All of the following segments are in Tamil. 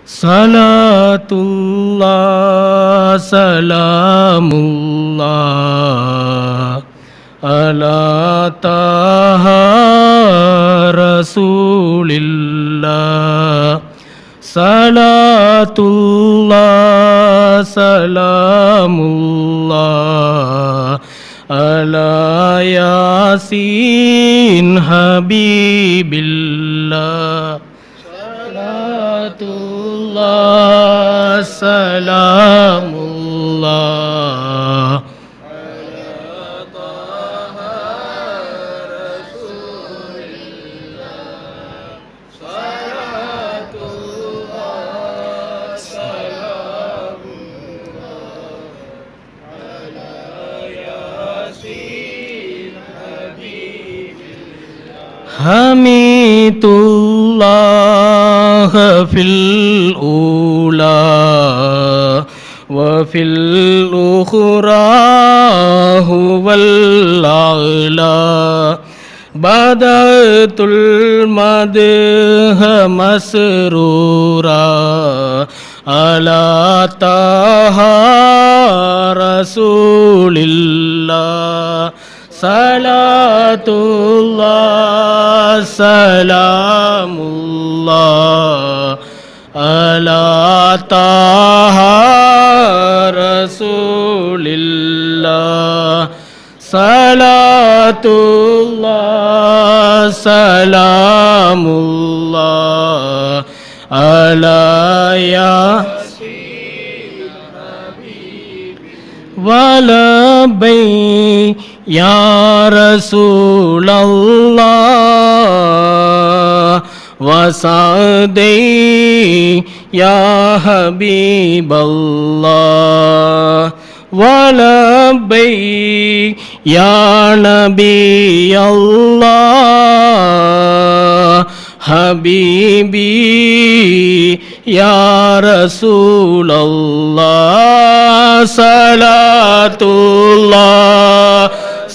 Salatullah salamullah ala taha rasulillah. Salatullah salamullah ala yasin habibillah. Salatullah salamullah ala taha rasulillah. Salatullah salamullah ala yasin habibillah. Hamidullah fil ula wa fil ukhra huwal a'la. Badatul madha masrura ala taha rasulillah. Salatullah salamullah ala taha rasulillah. Salatullah salamullah ala yasin habibillah. Walabay ya Rasulallah wa sa'dai ya Habiballah. Walabay ya Nabi Allah Habibi ya Rasulallah. Salatullah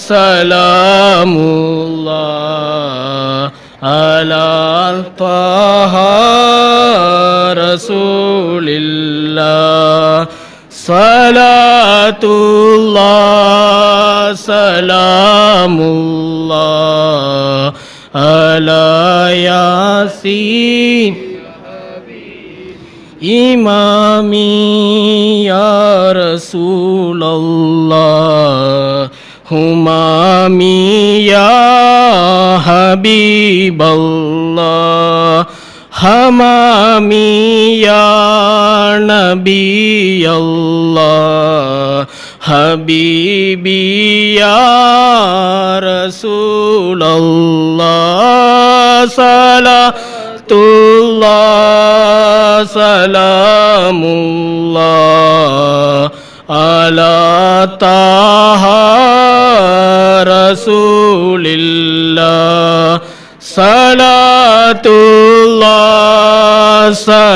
salamullah ala taha rasulillah. Salatullah salamullah ala yasin imami ya Rasulallah humami ya Habiballah. Hamami ya Nabi Allah Habibi ya Rasulallah. Salatullah salamullah ala taha rasulillah. Salatullah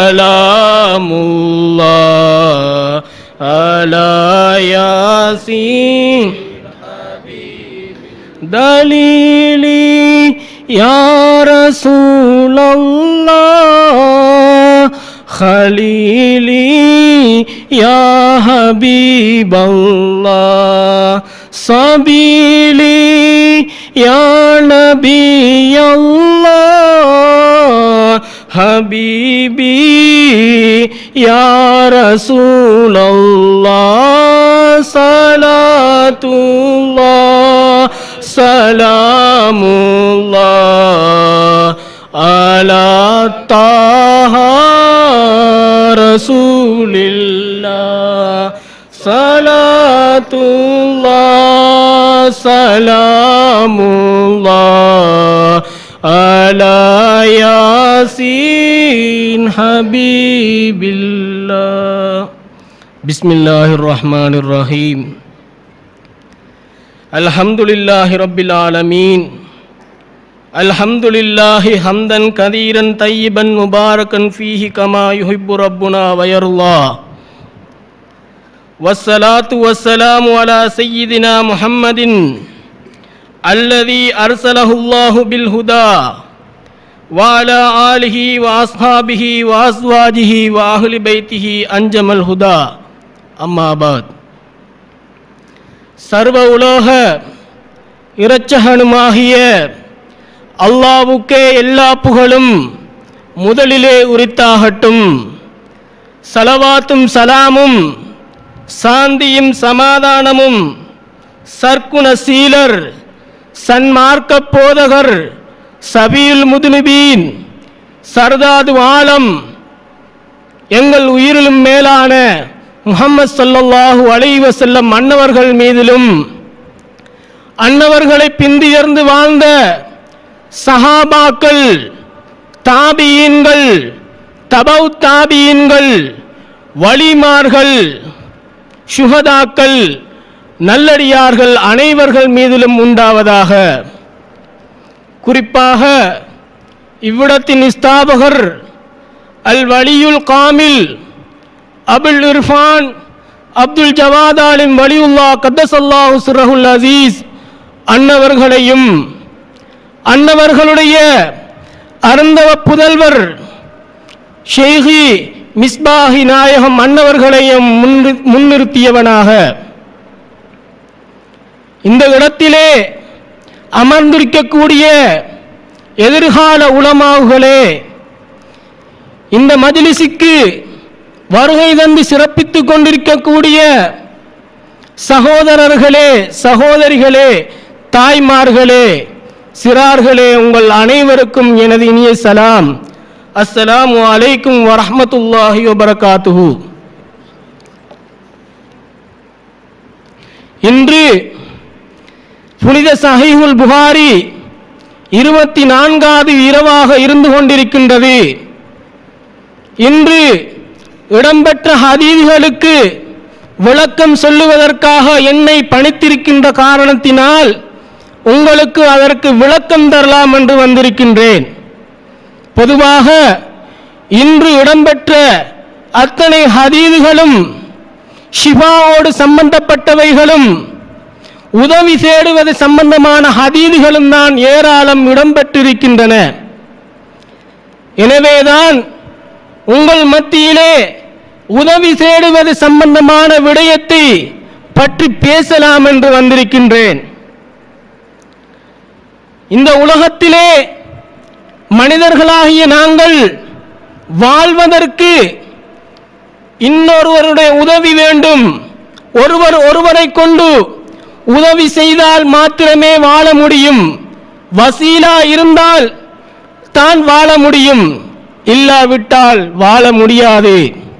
salamullah ala yasin dalili ya Rasulallah khalili ya Habiballah. Sabili ya Nabi Allah Habibi ya Rasulallah. Salatullah salamullah ala taha rasulillah. Salatullah salamullah ala yasin habibillah. Bismillahirrahmanirrahim. Alhamdulillahi rabbil alamin. Alhamdulillahi hamdan kathiran tayyiban mubarakan fihi kama yuhibbu rabbuna wa yarda. Wassalatu wassalamu ala sayyidina Muhammadin alladhi arsalahu Allahu bil huda وعلى آله وأصحابه وأزواجه وأهل بيته أنجم الهدى أما بعد சர்வ உலோக இரட்சகனுமாகிய அல்லாஹ்வுக்கே எல்லா புகழும் முதலிலே உரித்தாகட்டும். ஸலவாத்தும் சலாமும் சாந்தியும் சமாதானமும் சர்க்குண சீலர் சன்மார்க்க போதகர் சபீல் முதுநிபீன் சர்தாது ஆலம் எங்கள் உயிரிலும் மேலான முஹம்மது ஸல்லல்லாஹு அலைஹி வஸல்லம் அன்னவர்கள் மீதிலும் அன்னவர்களை பிந்தியர்ந்து வாழ்ந்த சஹாபாக்கள், தாபியீன்கள், தபௌ தாபியீன்கள், வலிமார்கள், ஷுஹதாக்கள், நல்லடியார்கள் அனைவர்கள் மீதிலும் உண்டாவதாக. குறிப்பாக இவ்விடத்தின் ஸ்தாபகர் அல் வலியுல் காமில் அபுல் இர்ஃபான் அப்துல் ஜவாத் ஆலிம் வலியுல்லா கத்தஸல்லாஹு சிர்ரஹுல் அசீஸ் அன்னவர்களையும் அன்னவர்களுடைய அருந்தவ புதல்வர் ஷேഖி மிஸ்பாஹி நாயகம் அன்னவர்களையும் முன்னிறுத்தியவனாக இந்த இடத்திலே அமர்ந்திருக்கக்கூடிய எதிர்கால உலமாவுகளே, இந்த மஜ்லிஸுக்கு வருகை தந்து சிறப்பித்துக் கொண்டிருக்கக்கூடிய சகோதரர்களே, சகோதரிகளே, தாய்மார்களே, சிறார்களே, உங்கள் அனைவருக்கும் எனது இனிய சலாம். அஸ்ஸலாமு அலைக்கும் வரஹ்மத்துல்லாஹி வபரகாத்துஹு. இன்று புனித சஹீஹுல் புகாரி 24வது இரவாக இருந்து கொண்டிருக்கின்றது. இன்று இடம்பெற்ற ஹதீஸ்களுக்கு விளக்கம் சொல்லுவதற்காக என்னை பணித்திருக்கின்ற காரணத்தினால் உங்களுக்கு அதற்கு விளக்கம் தரலாம் என்று வந்திருக்கின்றேன். பொதுவாக இன்று இடம்பெற்ற அத்தனை ஹதீஸ்களும் ஷிஃபாவோடு சம்பந்தப்பட்டவைகளும் உதவி தேடுவது சம்பந்தமான ஹதீஸ்களும் தான் ஏராளம் இடம்பெற்றிருக்கின்றன. எனவேதான் உங்கள் மத்தியிலே உதவி தேடுவது சம்பந்தமான விடயத்தை பற்றி பேசலாம் என்று வந்திருக்கின்றேன். இந்த உலகத்திலே மனிதர்களாகிய நாங்கள் வாழ்வதற்கு இன்னொருவருடைய உதவி வேண்டும். ஒருவர் ஒருவரை கொண்டு உதவி செய்தால் மாத்திரமே வாழ முடியும். வசீலா இருந்தால் தான் வாழ முடியும், இல்லாவிட்டால் வாழ முடியாது.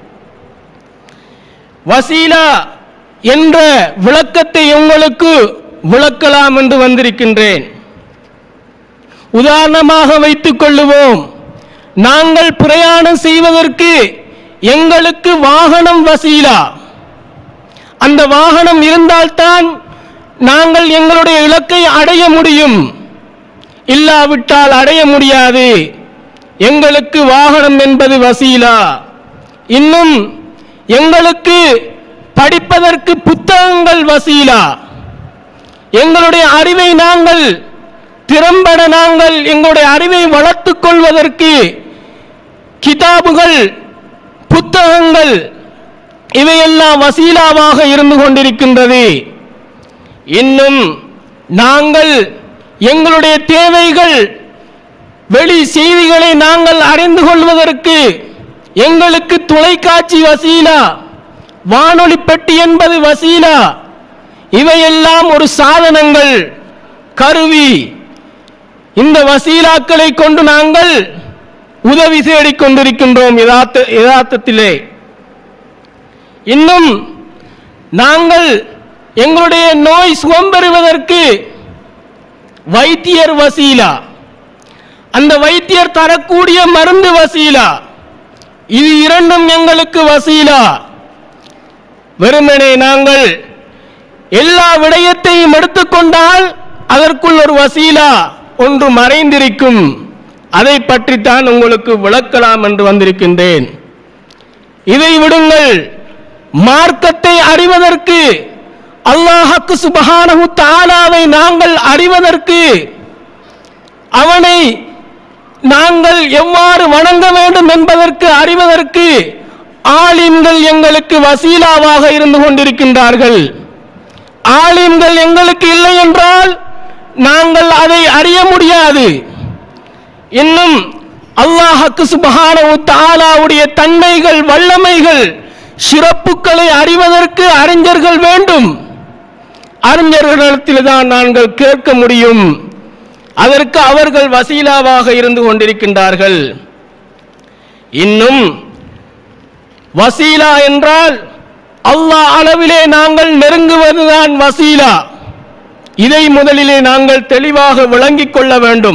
வசீலா என்ற விளக்கத்தை உங்களுக்கு விளக்கலாம் என்று வந்திருக்கின்றேன். உதாரணமாக வைத்துக் கொள்ளுவோம். நாங்கள் பிரயாணம் செய்வதற்கு எங்களுக்கு வாகனம் வசீலா. அந்த வாகனம் இருந்தால்தான் நாங்கள் எங்களுடைய இலக்கை அடைய முடியும், இல்லாவிட்டால் அடைய முடியாது. எங்களுக்கு வாகனம் என்பது வசீலா. இன்னும் எங்களுக்கு படிப்பதற்கு புத்தகங்கள் வசீலா. எங்களுடைய அறிவை நாங்கள் திறம்பட நாங்கள் எங்களுடைய அறிவை வளர்த்துக் கொள்வதற்கு கிதாபுகள், புத்தகங்கள் இவையெல்லாம் வசீலாவாக இருந்து கொண்டிருக்கின்றது. இன்னும் நாங்கள் எங்களுடைய தேவைகள், வெளி செய்திகளை நாங்கள் அறிந்து கொள்வதற்கு எங்களுக்கு தொலைக்காட்சி வசீலா, வானொலி பெட்டி என்பது வசீலா. இவையெல்லாம் ஒரு சாதனங்கள், கருவி. இந்த வசீலாக்களை கொண்டு நாங்கள் உதவி தேடிக் கொண்டிருக்கின்றோம் யதார்த்தத்திலே. இன்னும் நாங்கள் எங்களுடைய நோய் சுகம் பெறுவதற்கு வைத்தியர் வசீலா, அந்த வைத்தியர் தரக்கூடிய மருந்து வசீலா. இது இரண்டும் எங்களுக்கு வசீலா. வெறுமனே நாங்கள் எல்லா விடயத்தையும் எடுத்துக்கொண்டால் அதற்குள் ஒரு வசீலா ஒன்று மறைந்திருக்கும். அதை பற்றித்தான் உங்களுக்கு விளக்கலாம் என்று வந்திருக்கின்றேன். இதை விடுங்கள். மார்க்கத்தை அறிவதற்கு, அல்லாஹ் சுப்ஹானஹு தஆலாவை நாங்கள் அறிவதற்கு, அவனை நாங்கள் எவ்வாறு வணங்க வேண்டும் என்பதற்கு அறிவதற்கு ஆலிம்கள் எங்களுக்கு வசீலாவாக இருந்து கொண்டிருக்கின்றார்கள். ஆலிம்கள் எங்களுக்கு இல்லை என்றால் நாங்கள் அதை அறிய முடியாது. இன்னும் அல்லாஹ் சுப்ஹானஹு தஆலாவுடைய தன்மைகள், வல்லமைகள், சிறப்புகளை அறிவதற்கு அறிஞர்கள் வேண்டும். அறிஞர்களிடத்தில் தான் நாங்கள் கேட்க முடியும். அதற்கு அவர்கள் வசீலாவாக இருந்து கொண்டிருக்கின்றார்கள். இன்னும் வசீலா என்றால் அல்லாஹ் அளவிலே நாங்கள் நெருங்குவதுதான் வசீலா. இதை முதலிலே நாங்கள் தெளிவாக விளங்கிக் கொள்ள வேண்டும்.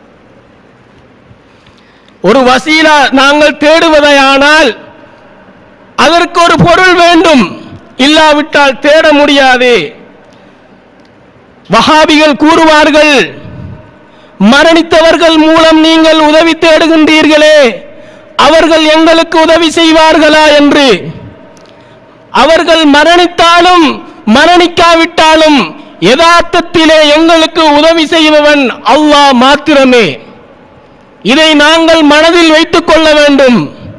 ஒரு வசீலா நாங்கள் தேடுவதையானால் அதற்கு ஒரு பொருள் வேண்டும், இல்லாவிட்டால் தேட முடியாது. வஹாபிகள் கூறுவார்கள், மரணித்தவர்கள் மூலம் நீங்கள் உதவி தேடுகின்றீர்களே, அவர்கள் எங்களுக்கு உதவி செய்வார்களா என்று. அவர்கள் மரணித்தாலும் மரணிக்காவிட்டாலும் யதார்த்தத்திலே எங்களுக்கு உதவி செய்பவன் அல்லாஹ் மாத்திரமே. இதை நாங்கள் மனதில் வைத்துக் கொள்ள வேண்டும்.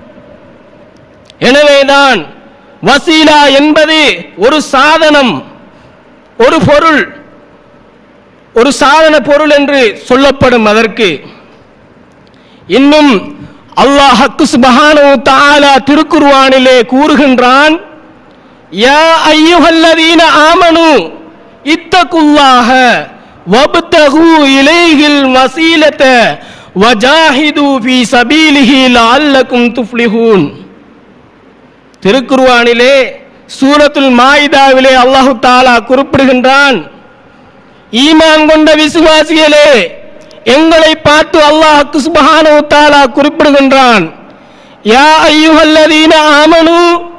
எனவேதான் வசீலா என்பது ஒரு சாதனம், ஒரு பொருள், ஒரு சாதன பொருள் என்று சொல்லப்படும். அதற்கு இன்னும் அல்லாஹ் சுப்ஹானஹு தஆலா திருக்குர்ஆனிலே கூறுகின்றான், யா அய்யுஹல்லதீன ஆமனு இத்தகுல்லாஹ வப்தகு இலைஹில் வஸீலத வஜாஹிது ஃபீ சபீலிஹி லஅல்லகும் துஃப்லிஹூன். திருக்குர்ஆனிலே சூரத்துல் மாயிதாவிலே அல்லாஹ் தஆலா குறிப்பிடுகின்றான், ஈமான் கொண்ட விசுவாசிகளே, எங்களை பார்த்து அல்லாஹ் சுப்ஹானஹு தஆலா குறிப்பிடுகின்றான், யா அய்யுஹல்லதீன ஆமனு,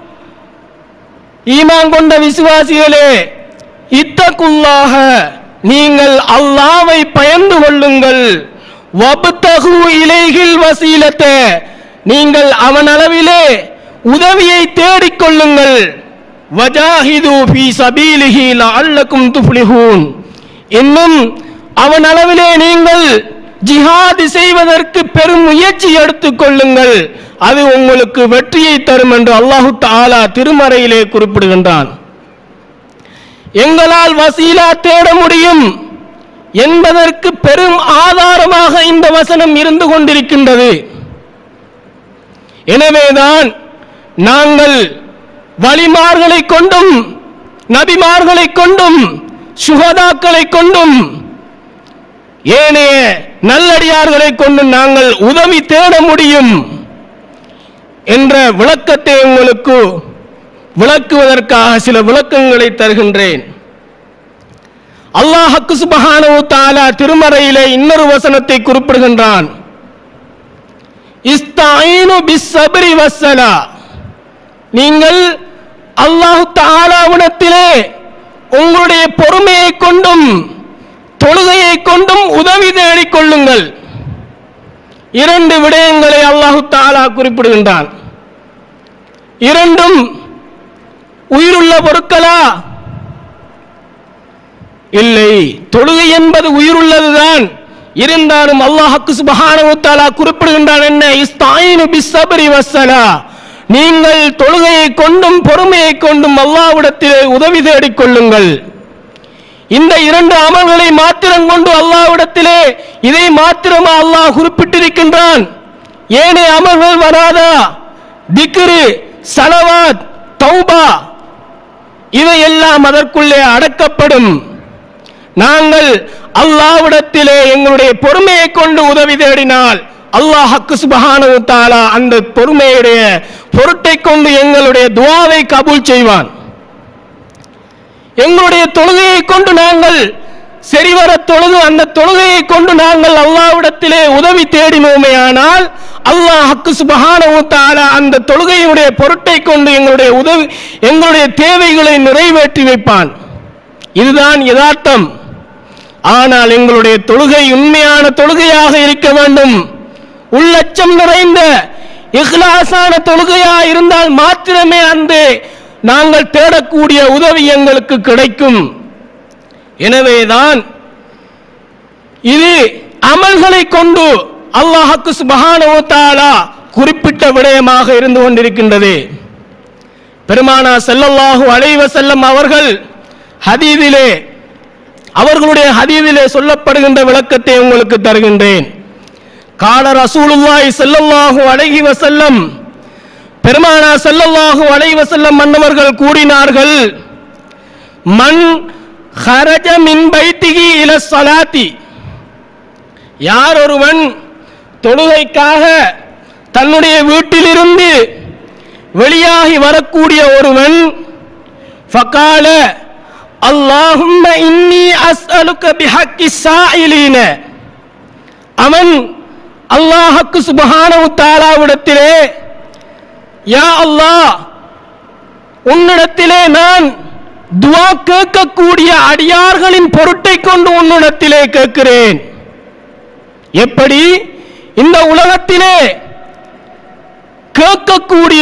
ஈமான் கொண்ட விசுவாசிகளே, இத்தகுல்லாஹ, நீங்கள் அல்லாஹ்வை பயந்து கொள்ளுங்கள், வப்தகு இலைஹில் வஸீலத, நீங்கள் அவன் அளவிலே உதவியை தேடிக் கொள்ளுங்கள், வஜாஹிது ஃபீ சபீலிஹி லஅல்லகும் துஃப்லிஹூன், இன்னும் அவன் அளவிலே நீங்கள் ஜிஹாத் செய்வதற்கு பெரும் முயற்சி எடுத்துக் கொள்ளுங்கள், அது உங்களுக்கு வெற்றியை தரும் என்று அல்லாஹ் தஆலா திருமறையிலே குறிப்பிடுகின்றான். எங்களால் வசீலா தேட முடியும் என்பதற்கு பெரும் ஆதாரமாக இந்த வசனம் இருந்து கொண்டிருக்கின்றது. எனவேதான் நாங்கள் வலிமார்களை கொண்டும் நபிமார்களை கொண்டும் சுஹதாக்களை கொண்டும் ஏனைய நல்லடியார்களை கொண்டு நாங்கள் உதவி தேட முடியும் என்ற விளக்கத்தை உங்களுக்கு விளக்குவதற்காக சில விளக்கங்களை தருகின்றேன். அல்லாஹ் சுப்ஹானஹு தஆலா திருமறையிலே இன்னொரு வசனத்தை குறிப்பிடுகின்றான், இஸ்தஈனு பிஸ்ஸப்ரி வஸ்ஸலா, நீங்கள் அல்லாஹ் தஆலாவிடத்திலே உங்களுடைய பொறுமையை கொண்டும் தொழுகையை கொண்டும் உதவி தேடிக் கொள்ளுங்கள். இரண்டு விடயங்களை அல்லாஹ் தஆலா குறிப்பிடுகின்றான். இரண்டும் உயிருள்ள பொருட்களா? இல்லை, தொழுகை என்பது உயிருள்ளதுதான். இருந்தாலும் அல்லாஹ் சுப்ஹானஹு தஆலா குறிப்பிடுகின்றான் என்ன, இஸ்தஈனு பிஸ்ஸப்ரி வஸ்ஸலா, நீங்கள் தொழுகையை கொண்டும் பொறுமையை கொண்டும் அல்லாஹ்விடத்திலே உதவி தேடிக் கொள்ளுங்கள். இந்த இரண்டு அமல்களை மாத்திரம் கொண்டு அல்லாஹ்விடத்திலே இதை மாத்திரமா அல்லாஹ் குறிப்பிட்டிருக்கின்றான்? ஏனைய அமல்கள் வராதா? திக்ரு, ஸலவாத், தௌபா இவையெல்லாம் அதற்குள்ளே அடக்கப்படும். நாங்கள் அல்லாஹ்விடத்திலே எங்களுடைய பொறுமையை கொண்டு உதவி தேடினால் அல்லாஹ் சுப்ஹானஹு தஆலா அந்த பொறுமையுடைய பொருட்டை கொண்டு எங்களுடைய துஆவை கபூல் செய்வான். எங்களுடைய தொழுகையை கொண்டு நாங்கள் சரிவர தொழுது அந்த தொழுகையை கொண்டு நாங்கள் அல்லாஹ்விடத்திலே உதவி தேடினோமேயானால் அல்லாஹ் சுப்ஹானஹு தஆலா அந்த தொழுகையுடைய பொருட்டை கொண்டு எங்களுடைய தேவைகளை நிறைவேற்றி வைப்பான். இதுதான் யதார்த்தம். ஆனால் எங்களுடைய தொழுகை உண்மையான தொழுகையாக இருக்க வேண்டும். உள்ளச்சம் நிறைந்த இஹ்லாஸான தொழுகையாக இருந்தால் மாத்திரமே அந்த நாங்கள் தேடக்கூடிய உதவி எங்களுக்கு கிடைக்கும். எனவேதான் இது அமல்களை கொண்டு அல்லாஹ்வுக்கு சுப்ஹானஹு வ தஆலா குறிப்பிட்ட விடயமாக இருந்து கொண்டிருக்கின்றது. பெருமானார் ஸல்லல்லாஹு அலைஹி வஸல்லம் அவர்கள் அவர்களுடைய ஹதீஸிலே சொல்லப்படுகின்ற விளக்கத்தை உங்களுக்கு தருகின்றேன். கால ரசூலுல்லாஹி ஸல்லல்லாஹு அலைஹி வஸல்லம், பெருமானார் ஸல்லல்லாஹு அலைஹி வஸல்லம் மன்னவர்கள் கூறினார்கள், மன் ஹரஜ மின் பைத்திஹி இல ஸலாத்தி, யார் ஒருவன் தொழுகைக்காக தன்னுடைய வீட்டிலிருந்து வெளியாகி வரக்கூடிய ஒருவன், ஃபகால அல்லாஹும்ம இன்னி அஸ்அலுக பிஹக்கி ஸாயிலீன, அவன் அல்லாஹ்வுக்கு சுப்ஹானஹு வ தஆலாவிடத்திலே, யா அல்லாஹ், உன்னிடத்திலே நான் துஆ கேட்கக்கூடிய அடியார்களின் பொருட்டை கொண்டு உன்னிடத்திலே கேட்கிறேன். எப்படி இந்த உலகத்திலே கேட்கக்கூடிய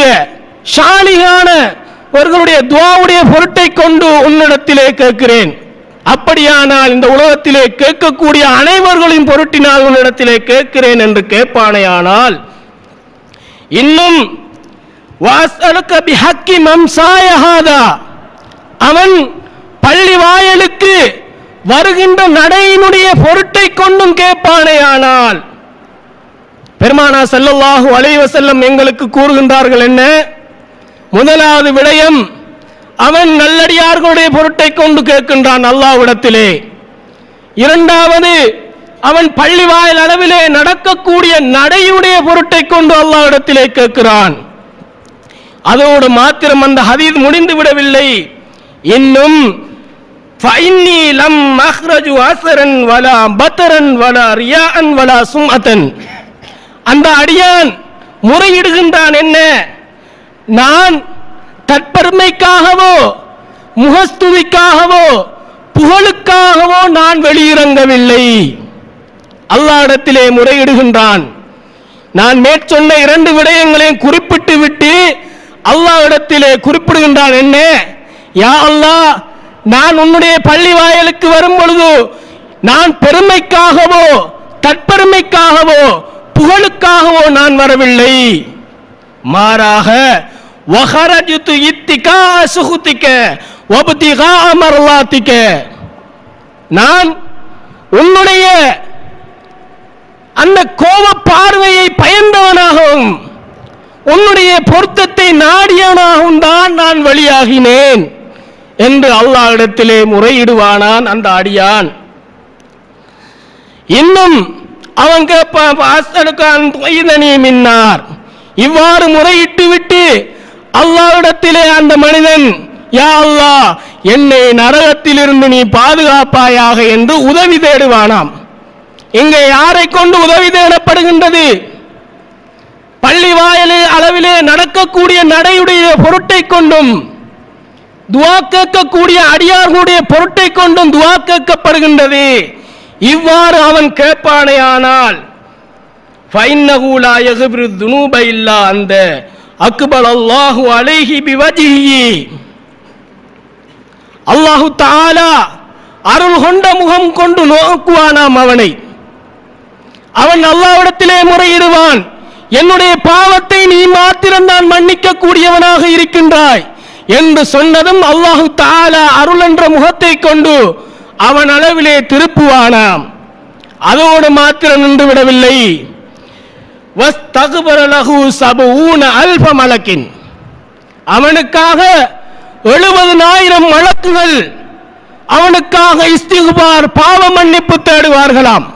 ஷாலிகானவர்களுடைய துஆவுடைய பொருட்டை கொண்டு உன்னிடத்திலே கேட்கிறேன், அப்படியானால் இந்த உலகத்திலே கேட்கக்கூடிய அனைவர்களின் பொருட்டினால் உன்னிடத்திலே கேட்கிறேன் என்று கேட்பானேயானால், இன்னும் வஸ்அலுக பிஹக்கி மம்சாய ஹாதா, அவன் பள்ளி வாயலுக்கு வருகின்ற நடையினுடைய பொருட்டை கொண்டும் கேட்பானேயானால், பெருமானார் ஸல்லல்லாஹு அலைஹி வஸல்லம் எங்களுக்கு கூறுகின்றார்கள் என்ன? முதலாவது விடயம், அவன் நல்லடியார்களுடைய பொருட்டை கொண்டு கேட்கின்றான் அல்லாஹ்விடத்திலே. இரண்டாவது, அவன் பள்ளி வாயில் அளவிலே நடக்கக்கூடிய நடையுடைய பொருட்டை கொண்டு அல்லாஹ்விடத்திலே கேட்கிறான். அதோடு மாத்திரம் அந்த ஹதீஸ் முடிந்து விடவில்லை. இன்னும் ஃபஇன்னி லம் அக்ரஜு அஸரன் வலா பதரன் வலா ரியாஅன் வலா சும்அதன், அந்த அடியான் முறையிடுகின்றான் என்ன? நான் தற்பெருமைக்காகவோ முகஸ்துதிக்காகவோ புகழுக்காகவோ நான் வெளியிறங்கவில்லை. அல்லாஹ்விடத்திலே முறையிடுகின்றான். நான் மேற்சொன்ன இரண்டு விடயங்களையும் குறிப்பிட்டு விட்டு அல்லாஹ்விடத்திலே குறிப்பிடுகின்றான் என்ன? யா அல்லாஹ், நான் உன்னுடைய பள்ளி வாயலுக்கு வரும் பொழுது நான் பெருமைக்காகவோ தற்பெருமைக்காகவோ புகழுக்காகவோ நான் வரவில்லை. மாறாக வஹரஜ்து இத்திகா சுஹுதிக வப்திகா மர்லாதிக, நான் உன்னுடைய அந்த கோப பார்வையை பயந்தவனாகவும் உன்னுடைய பொருத்தத்தை நாடியவனாகவும் தான் நான் வெளியாகினேன் என்று அல்லாஹ்விடத்திலே முறையிடுவானான் அந்த அடியான். இன்னும் அவன் கேட்பான், இவ்வாறு முறையிட்டு விட்டு அல்லாஹ்விடத்திலே அந்த மனிதன், யா அல்லாஹ், என்னை நரகத்திலிருந்து நீ பாதுகாப்பாயாக என்று உதவி தேடுவானாம். இங்கே யாரை கொண்டு உதவி தேடப்படுகின்றது? பள்ளி வாயிலில் அளவிலே நடக்கக்கூடிய நடையுடைய பொருட்டை கொண்டும் துஆ கேட்கக்கூடிய அடியார்களுடைய பொருட்டை கொண்டும் துஆ கேட்கப்படுகின்றது. இவ்வாறு அவன் கேட்பானேயானால், ஃபஇன்னஹு லா யக்ஃபிரு துனூப இல்லா அந்த அக்பல் அல்லாஹு அலைஹி பிவஜ்ஹிஹி, அல்லாஹு தஆலா அருள் கொண்ட முகம் கொண்டு நோக்குவானாம் அவனை. அவன் அல்லாஹ்விடத்திலே முறையிடுவான், என்னுடைய பாவத்தை நீ மாத்திரம்தான் மன்னிக்க கூடியவனாக இருக்கின்றாய் என்று சொன்னதும் அல்லாஹு தஆலா அருள் என்ற முகத்தை கொண்டு அவன் அளவிலே திருப்புவானாம். அதோடு மாத்திரம் நின்று விடவில்லை. வஸ்தக்பர லஹு 70,000 மலக்கின், அவனுக்காக 70,000 மலக்குகள் அவனுக்காக இஸ்திக்பார் பாவ மன்னிப்பு தேடுவார்களாம்.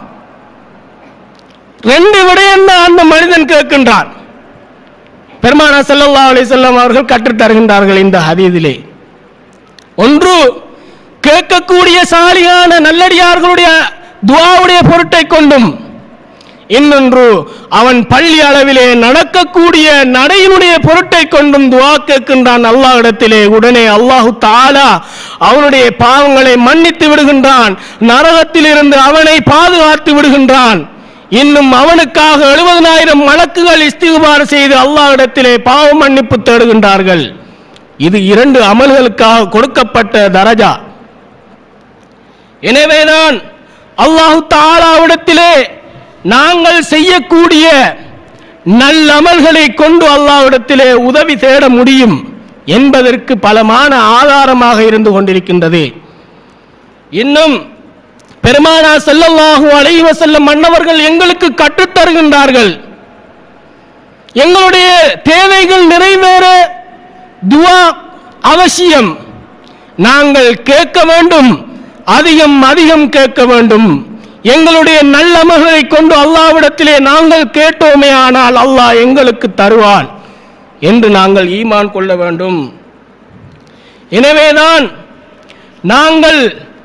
ரெண்டு விடயம் தான் அந்த மனிதன் கேட்கின்றான். பெருமானார் ஸல்லல்லாஹு அலைஹி வஸல்லம் அவர்கள் கற்றுத் தருகின்றார்கள் இந்த ஹதீஸிலே. ஒன்று, கேட்கக்கூடிய சாலியான நல்லடியார்களுடைய துஆவுடைய பொருட்டை கொண்டும், இன்னொன்று அவன் பள்ளி அளவிலே நடக்கக்கூடிய நடையினுடைய பொருட்டை கொண்டும் துஆ கேட்கின்றான் அல்லாஹ்விடத்திலே. உடனே அல்லாஹு தஆலா அவனுடைய பாவங்களை மன்னித்து விடுகின்றான், நரகத்தில் இருந்து அவனை பாதுகாத்து விடுகின்றான். இன்னும் அவனுக்காக 70,000 மலக்குகள் இஸ்திக்பார் செய்து அல்லாஹ்விடத்திலே பாவ மன்னிப்பு தேடுகின்றார்கள். இது இரண்டு அமல்களுக்காக கொடுக்கப்பட்ட தரஜா. எனவேதான் அல்லாஹு தஆலாவிடத்திலே நாங்கள் செய்யக்கூடிய நல்லமல்களை கொண்டு அல்லாஹ்விடத்திலே உதவி தேட முடியும் என்பதற்கு பலமான ஆதாரமாக இருந்து கொண்டிருக்கின்றது. இன்னும் பெருமானார் ஸல்லல்லாஹு அலைஹி வஸல்லம் மன்னவர்கள் எங்களுக்கு கற்றுத்தருகின்றார்கள். எங்களுடைய தேவைகள் நிறைவேற துஆ அவசியம். நாங்கள் கேட்க வேண்டும், அதிகம் அதிகம் கேட்க வேண்டும். எங்களுடைய நல்லமல்களை கொண்டு அல்லாஹ்விடத்திலே நாங்கள் கேட்டோமே ஆனால் அல்லாஹ் எங்களுக்கு தருவான் என்று நாங்கள் ஈமான் கொள்ள வேண்டும். எனவேதான் நாங்கள்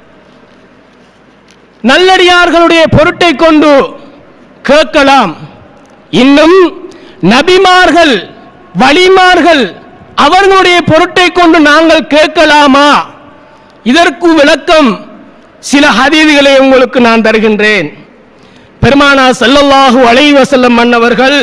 நல்லடியார்களுடைய பொருட்டை கொண்டு கேட்கலாம். இன்னும் நபிமார்கள், வலிமார்கள் அவர்களுடைய பொருட்டை கொண்டு நாங்கள் கேட்கலாமா? இதற்கு விளக்கம் சில ஹதீஸ்களை உங்களுக்கு நான் தருகின்றேன். பெருமானார் ஸல்லல்லாஹு அலைஹி வஸல்லம் மன்னவர்கள்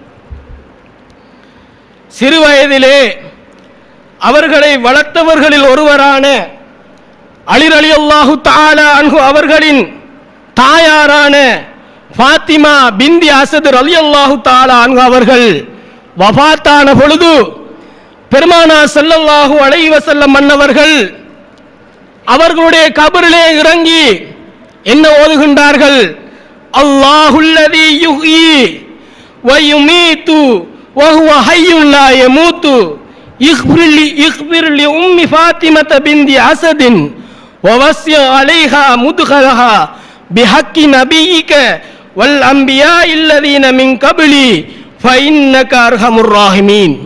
சிறு வயதிலே அவர்களை வளர்த்தவர்களில் ஒருவரான அலி ரலியல்லாஹு தஆலா அன்ஹு அவர்களின் தாயாரான ஃபாத்திமா பின்தி அஸத் ரலியல்லாஹு தஆலா அன்ஹு அவர்கள் வஃபாத்தான பொழுது பெருமானார் ஸல்லல்லாஹு அலைஹி வஸல்லம் மன்னவர்கள் அவர்களுடைய கபரிலே இறங்கி என்ன ஓதுகின்றார்கள்? அல்லாஹுல்லதி யுஹ்யி வ யுமீது வ ஹுவ ஹய்யுன் லா யமூது இக்பிர் லி உம்மி ஃபாத்திமத பின்தி அஸதின் வ வஸ்ஸி அலைஹா முத்கலஹா பிஹக்கி நபியிக வல் அன்பியா இல்லதீன மின் கப்லி ஃபஇன்னக அர்ஹமுர் ராஹிமீன்.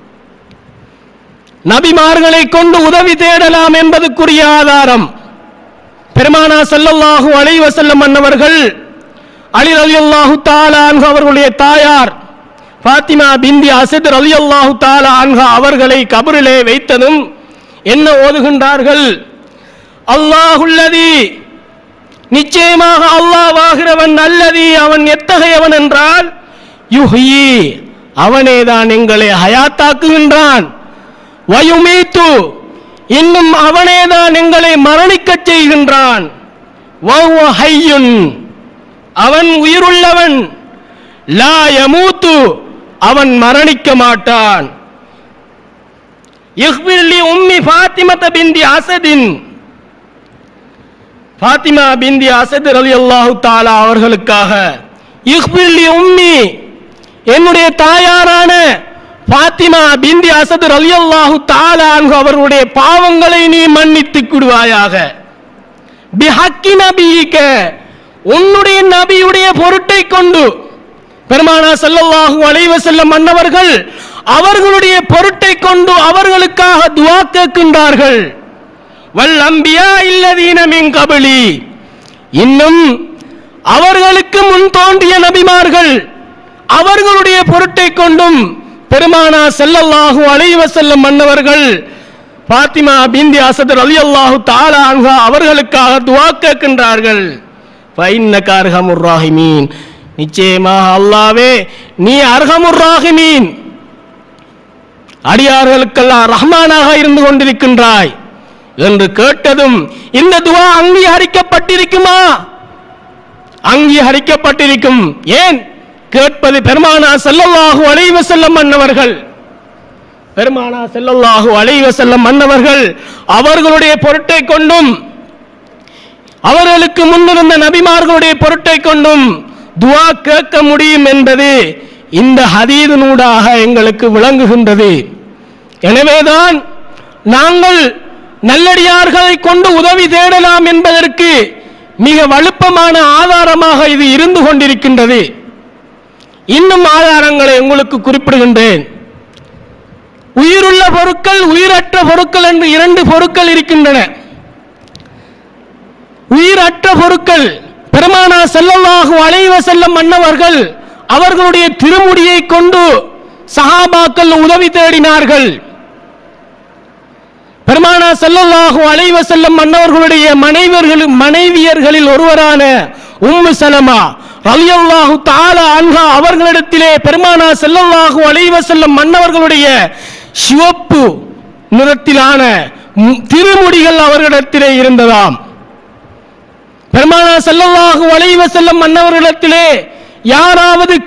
நபிமார்களை கொண்டு உதவி தேடலாம் என்பதற்குரிய ஆதாரம் பெருமானார் ஸல்லல்லாஹு அலைஹி வஸல்லம் மன்னவர்கள் அலி ரலியல்லாஹு தஆலா அன்ஹு அவர்களுடைய தாயார் ஃபாத்திமா பின்தி அஸத் ரலியல்லாஹு தஆலா அன்ஹா அவர்களை கபரிலே வைத்ததும் என்ன ஓதுகின்றார்கள்? அல்லாஹுல்லதி, நிச்சயமாக அல்லாஹ்வாகிறவன், அல்லதி அவன் எத்தகையவன் என்றால் யுஹ்யி அவனேதான் எங்களை ஹயாத்தாக்குகின்றான், வயுமீத்து இன்னும் அவனேதான் எங்களை மரணிக்கச் செய்கின்றான், வஹுவ ஹய்யுன் அவன் உயிருள்ளவன், லா யமூத்து அவன் மரணிக்க மாட்டான். இக்பிர் லி உம்மி ஃபாத்திமத பின்தி அஸதின், ஃபாத்திமா பின்தி அஸத் ரலியல்லாஹு தஆலா அவர்களுக்காக இக்பிர் லி உம்மி என்னுடைய தாயாரான ஃபாத்திமா பின்தி அஸத் ரலியல்லாஹு தஆலா அன்ஹு அவர்களுடைய பாவங்களை நீ மன்னித்து விடுவாயாக. பிஹக்கி நபியிக உன்னுடைய நபியுடைய பொருட்டை கொண்டு பெருமானார் ஸல்லல்லாஹு அலைஹி வஸல்லம் மன்னவர்கள் அவர்களுடைய பொருட்டை கொண்டு அவர்களுக்காக துஆ கேட்கின்றார்கள். வல் அன்பியா இல்லதீன மின் கப்லி இன்னும் அவர்களுக்கு முன் தோன்றிய நபிமார்கள் அவர்களுடைய பொருட்டை கொண்டும் பெருமானார் ஸல்லல்லாஹு அலைஹி வஸல்லம் மன்னவர்கள் ஃபாத்திமா பின்தி அஸத் ரலியல்லாஹு தஆலா அன்ஹா அவர்களுக்காக துஆ கேட்கின்றார்கள். ஃபஇன்னக அர்ஹமுர் ராஹிமீன், நிச்சயமாக அல்லாஹ்வே நீ அர்ஹமுர் ராஹிமீன், அடியார்களுக்கெல்லாம் ரஹ்மானாக இருந்து கொண்டிருக்கின்றாய் என்று கேட்டதும் இந்த துஆ அங்கீகரிக்கப்பட்டிருக்குமா? அங்கீகரிக்கப்பட்டிருக்கும். ஏன் கேட்பது பெருமானார் ஸல்லல்லாஹு அலைஹி வஸல்லம் மன்னவர்கள். பெருமானார் ஸல்லல்லாஹு அலைஹி வஸல்லம் மன்னவர்கள் அவர்களுடைய பொருட்டை கொண்டும் அவர்களுக்கு முன்னிருந்த நபிமார்களுடைய பொருட்டை கொண்டும் துஆ கேட்க முடியும் என்பது இந்த ஹதீஸினூடாக எங்களுக்கு விளங்குகின்றது. எனவேதான் நாங்கள் நல்லடியார்களை கொண்டு உதவி தேடலாம் என்பதற்கு மிக வலுப்பமான ஆதாரமாக இது இருந்து கொண்டிருக்கின்றது. இன்னும் ஆதாரங்களை உங்களுக்கு குறிப்பிடுகின்றேன். உயிருள்ள பொருட்கள், உயிரற்ற பொருட்கள் என்று இரண்டு பொருட்கள் இருக்கின்றன. உயிரற்ற பொருட்கள் பெருமானார் ஸல்லல்லாஹு அலைஹி வஸல்லம் மன்னவர்கள் அவர்களுடைய திருமுடியை கொண்டு சஹாபாக்கள் உதவி தேடினார்கள். பெருமானார் ஸல்லல்லாஹு அலைஹி வஸல்லம் மன்னவர்களுடைய மனைவியர்களில் ஒருவரான உம்மு சலமா ரலியல்லாஹு தஆலா அன்ஹா அவர்களிடத்திலே பெருமானார் ஸல்லல்லாஹு அலைஹி வஸல்லம் மன்னவர்களுடைய சிவப்பு நிறத்திலான திருமுடிகள் அவர்களிடத்திலே இருந்ததாம். பெருமானார் ஸல்லல்லாஹு அலைஹி வஸல்லம் மன்னவர்களிடத்திலே யாராவது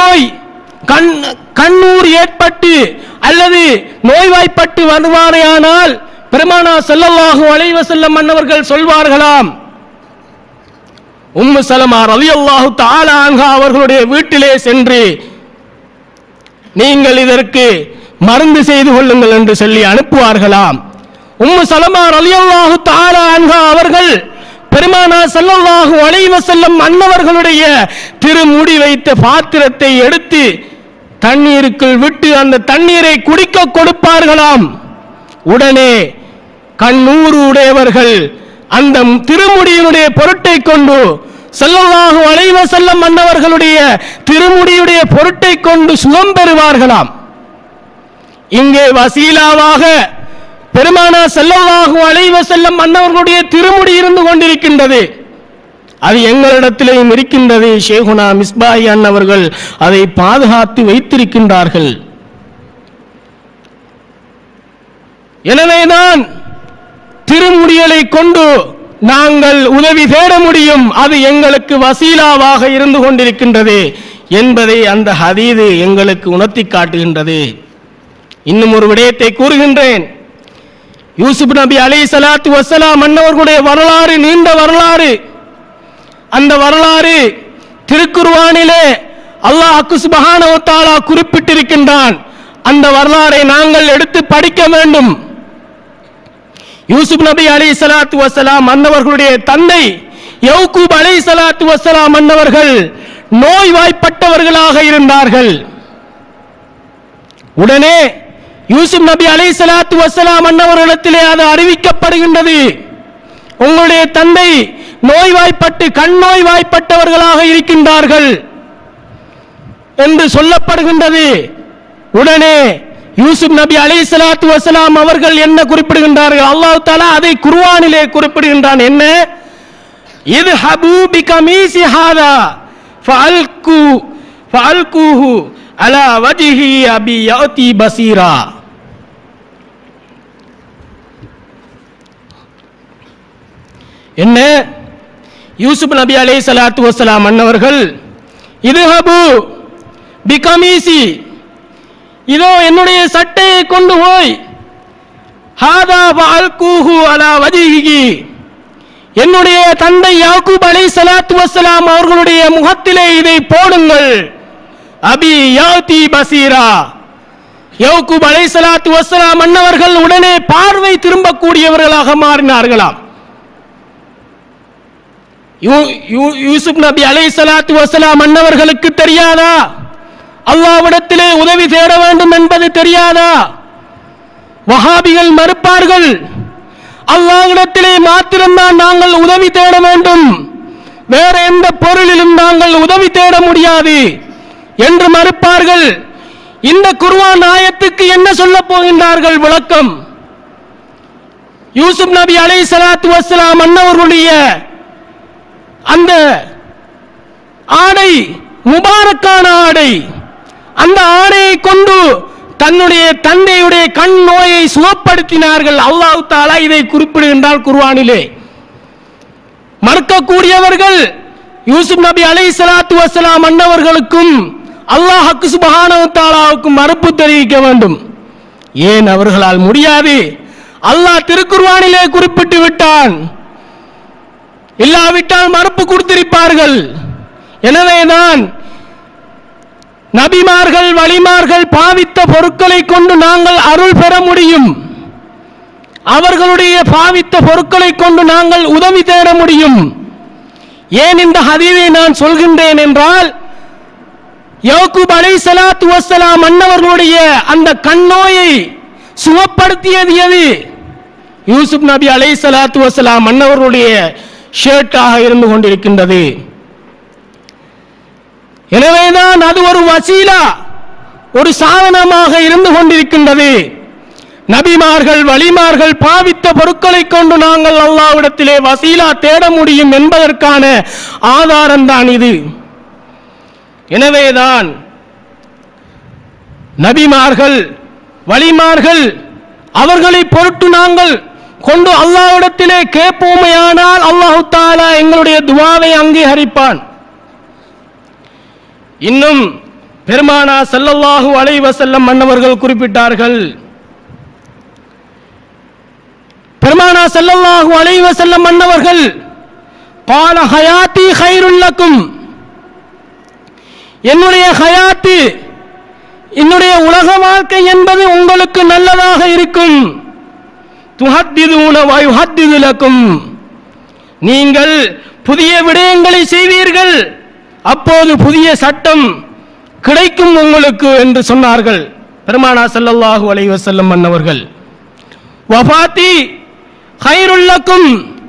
கண்ணூர் ஏற்பட்டு அல்லது நோய்வாய்ப்பட்டு வருவாரேயானால் பெருமானார் ஸல்லல்லாஹு அலைஹி வஸல்லம் அன்னவர்கள் சொல்வார்களாம், உம்மு சலமா ரலியல்லாஹு தஆலா அன்ஹா அவர்களுடைய வீட்டிலே சென்று நீங்கள் இதற்கு மருந்து செய்து கொள்ளுங்கள் என்று சொல்லி அனுப்புவார்களாம். உம்மு சலமா ரலியல்லாஹு தஆலா அன்ஹா அவர்கள் பெருமானார் ஸல்லல்லாஹு அலைஹி வஸல்லம் அன்னவர்களுடைய திருமுடி வைத்த பாத்திரத்தை எடுத்து தண்ணீருக்குள் விட்டு அந்த தண்ணீரை குடிக்க கொடுப்பார்களாம். உடனே கண்ணூர் உடையவர்கள் அந்த திருமுடியினுடைய பொருட்டை கொண்டு ஸல்லல்லாஹு அலைஹி வஸல்லம் அன்னவர்களுடைய திருமுடியுடைய பொருட்டை கொண்டு சுகம் பெறுவார்களாம். இங்கே வசீலாவாக பெருமானார் ஸல்லல்லாஹு அலைஹி வஸல்லம் அன்னவர்களுடைய திருமுடி இருந்து கொண்டிருக்கின்றது. அது எங்களிடத்திலேயும் இருக்கின்றது. ஷேகுனா மிஸ்பாஹி அன்னவர்கள் அதை பாதுகாத்து வைத்திருக்கின்றார்கள். எனவேதான் திருமுடிகளை கொண்டு நாங்கள் உதவி தேட முடியும். அது எங்களுக்கு வசீலாவாக இருந்து கொண்டிருக்கின்றது என்பதை அந்த ஹதீது எங்களுக்கு உணர்த்தி காட்டுகின்றது. இன்னும் ஒரு விடயத்தை கூறுகின்றேன். யூசுப் நபி அலைஹிஸ்ஸலாத்து வஸ்ஸலாம் அன்னவர்களுடைய வரலாறு நீண்ட வரலாறு. அந்த வரலாறு திருக்குர்ஆனிலே அல்லாஹ் சுப்ஹானஹு வ தஆலா குறிப்பிட்டிருக்கின்றான். அந்த வரலாறை நாங்கள் எடுத்து படிக்க வேண்டும். யூசுப் நபி அலைஹிஸ்ஸலாத்து வஸ்ஸலாம் அன்னவர்களுடைய தந்தை யக்கூப் அலைஹிஸ்ஸலாத்து வஸ்ஸலாம் அன்னவர்கள் நோய்வாய்ப்பட்டவர்களாக இருந்தார்கள். உடனே யூசுப் நபி அலைஹிஸ்ஸலாத்து வஸ்ஸலாம் அன்னவர்களிடத்திலே அது அறிவிக்கப்படுகின்றது, உங்களுடைய தந்தை நோய்வாய்ப்பட்டு கண் நோய்வாய்ப்பட்டவர்களாக இருக்கின்றார்கள் என்று சொல்லப்படுகின்றது. உடனே யூசுப் நபி அலைஹிஸ்ஸலாத்து வஸ்ஸலாம் அவர்கள் என்ன குறிப்பிடுகின்றார்கள்? அல்லாஹ் தஆலா அதை குர்ஆனிலே குறிப்பிடுகின்றான். என்ன? இத்ஹபு பிகமீசி ஹாதா ஃபஅல்கூஹு அலா வஜ்ஹி அபி யஅதி பஸீரா. என்ன? யூசுப் நபி அலைஹிஸ்ஸலாத்து வஸ்ஸலாம் அன்னவர்கள் இத்ஹபு பிகமீசி, இதோ என்னுடைய சட்டையை கொண்டு போய் ஹாதா ஃபஅல்கூஹு அலா வஜ்ஹிஹி, என்னுடைய தந்தை யாக்கூப் அலைஹிஸ்ஸலாத்து வஸ்ஸலாம் அவர்களுடைய முகத்திலே இதை போடுங்கள். அபி யஅதி பஸீரா, யாக்கூப் அலைஹிஸ்ஸலாத்து வஸ்ஸலாம் அன்னவர்கள் உடனே பார்வை திரும்பக்கூடியவர்களாக மாறினார்களாம். யூசுப் நபி அலைஹிஸ்ஸலாத்து வஸ்ஸலாம் அன்னவர்களுக்கு தெரியாதா அல்லாஹ்விடத்திலே உதவி தேட வேண்டும் என்பது தெரியாதா? வஹாபிகள் மறுப்பார்கள், அல்லாஹ்விடத்திலே மாத்திரம்தான் நாங்கள் உதவி தேட வேண்டும், வேற எந்த பொருளிலும் நாங்கள் உதவி தேட முடியாது என்று மறுப்பார்கள். இந்த குர்ஆன் ஆயத்துக்கு என்ன சொல்ல போகின்றார்கள் விளக்கம்? யூசுப் நபி அலைஹிஸ்ஸலாத்து வஸ்ஸலாம் அன்னவர்களுடைய அந்த ஆடை முபாரக்கான ஆடை, அந்த ஆடையை கொண்டு தன்னுடைய தந்தையுடைய கண் நோயை சுகப்படுத்தினார்கள். அல்லாஹ் தஆலா இதை குறிப்பிடுகின்றார் குர்ஆனிலே. மறுக்கக்கூடியவர்கள் யூசுப் நபி அலைஹிஸ்ஸலாத்து வஸ்ஸலாம் அன்னவர்களுக்கும் அல்லாஹ் சுப்ஹானஹு வ தஆலாவுக்கும் மறுப்பு தெரிவிக்க வேண்டும். ஏன் அவர்களால் முடியாது? அல்லாஹ் திருக்குர்ஆனிலே குறிப்பிட்டு விட்டான், இல்லாவிட்டால் மறுப்பு கொடுத்திருப்பார்கள். எனவேதான் நபிமார்கள் வலிமார்கள் பாவித்த பொருட்களை கொண்டு நாங்கள் அருள் பெற முடியும், அவர்களுடைய பாவித்த பொருட்களை கொண்டு நாங்கள் உதவி தேட முடியும். ஏன் இந்த ஹதீஸை நான் சொல்கின்றேன் என்றால், யாக்கூப் அலைஹிஸ்ஸலாத்து வஸ்ஸலாம் அன்னவர்களுடைய அந்த கண் நோயை சுகப்படுத்தியது எது? யூசுப் நபி அலைஹிஸ்ஸலாத்து வஸ்ஸலாம் அன்னவர்களுடைய ஷர்ட்டாக இருந்து கொண்டிருக்கின்றது. எனவேதான் அது ஒரு வசீலா, ஒரு சாதனமாக இருந்து கொண்டிருக்கின்றது. நபிமார்கள் வலிமார்கள் பாவித்த பொருட்களை கொண்டு நாங்கள் அல்லாஹ்விடத்திலே வசீலா தேட முடியும் என்பதற்கான ஆதாரம் தான் இது. எனவேதான் நபிமார்கள் வலிமார்கள் அவர்களை பொருட்டு நாங்கள் கொண்டு அல்லாஹ்விடத்திலே கேட்போமையானால் அல்லாஹ் தஆலா எங்களுடைய துஆவை அங்கீகரிப்பான். இன்னும் பெருமானா ஸல்லல்லாஹு அலைஹி வஸல்லம் அன்னவர்கள் குறிப்பிட்டார்கள், பெருமானா ஸல்லல்லாஹு அலைஹி வஸல்லம் அன்னவர்கள் قال حياتي خير لكم, என்னுடைய ஹயாத்து, என்னுடைய உலக வாழ்க்கை என்பது உங்களுக்கு நல்லதாக இருக்கும். துஹத்திதுன வ யுஹத்திது லக்கும், நீங்கள் புதிய விடயங்களை செய்வீர்கள், அப்போது புதிய சட்டம் கிடைக்கும் உங்களுக்கு என்று சொன்னார்கள் பெருமானா ஸல்லல்லாஹு அலைஹி வஸல்லம் அன்னவர்கள். வஃபாத்தி கைருல் லக்கும்,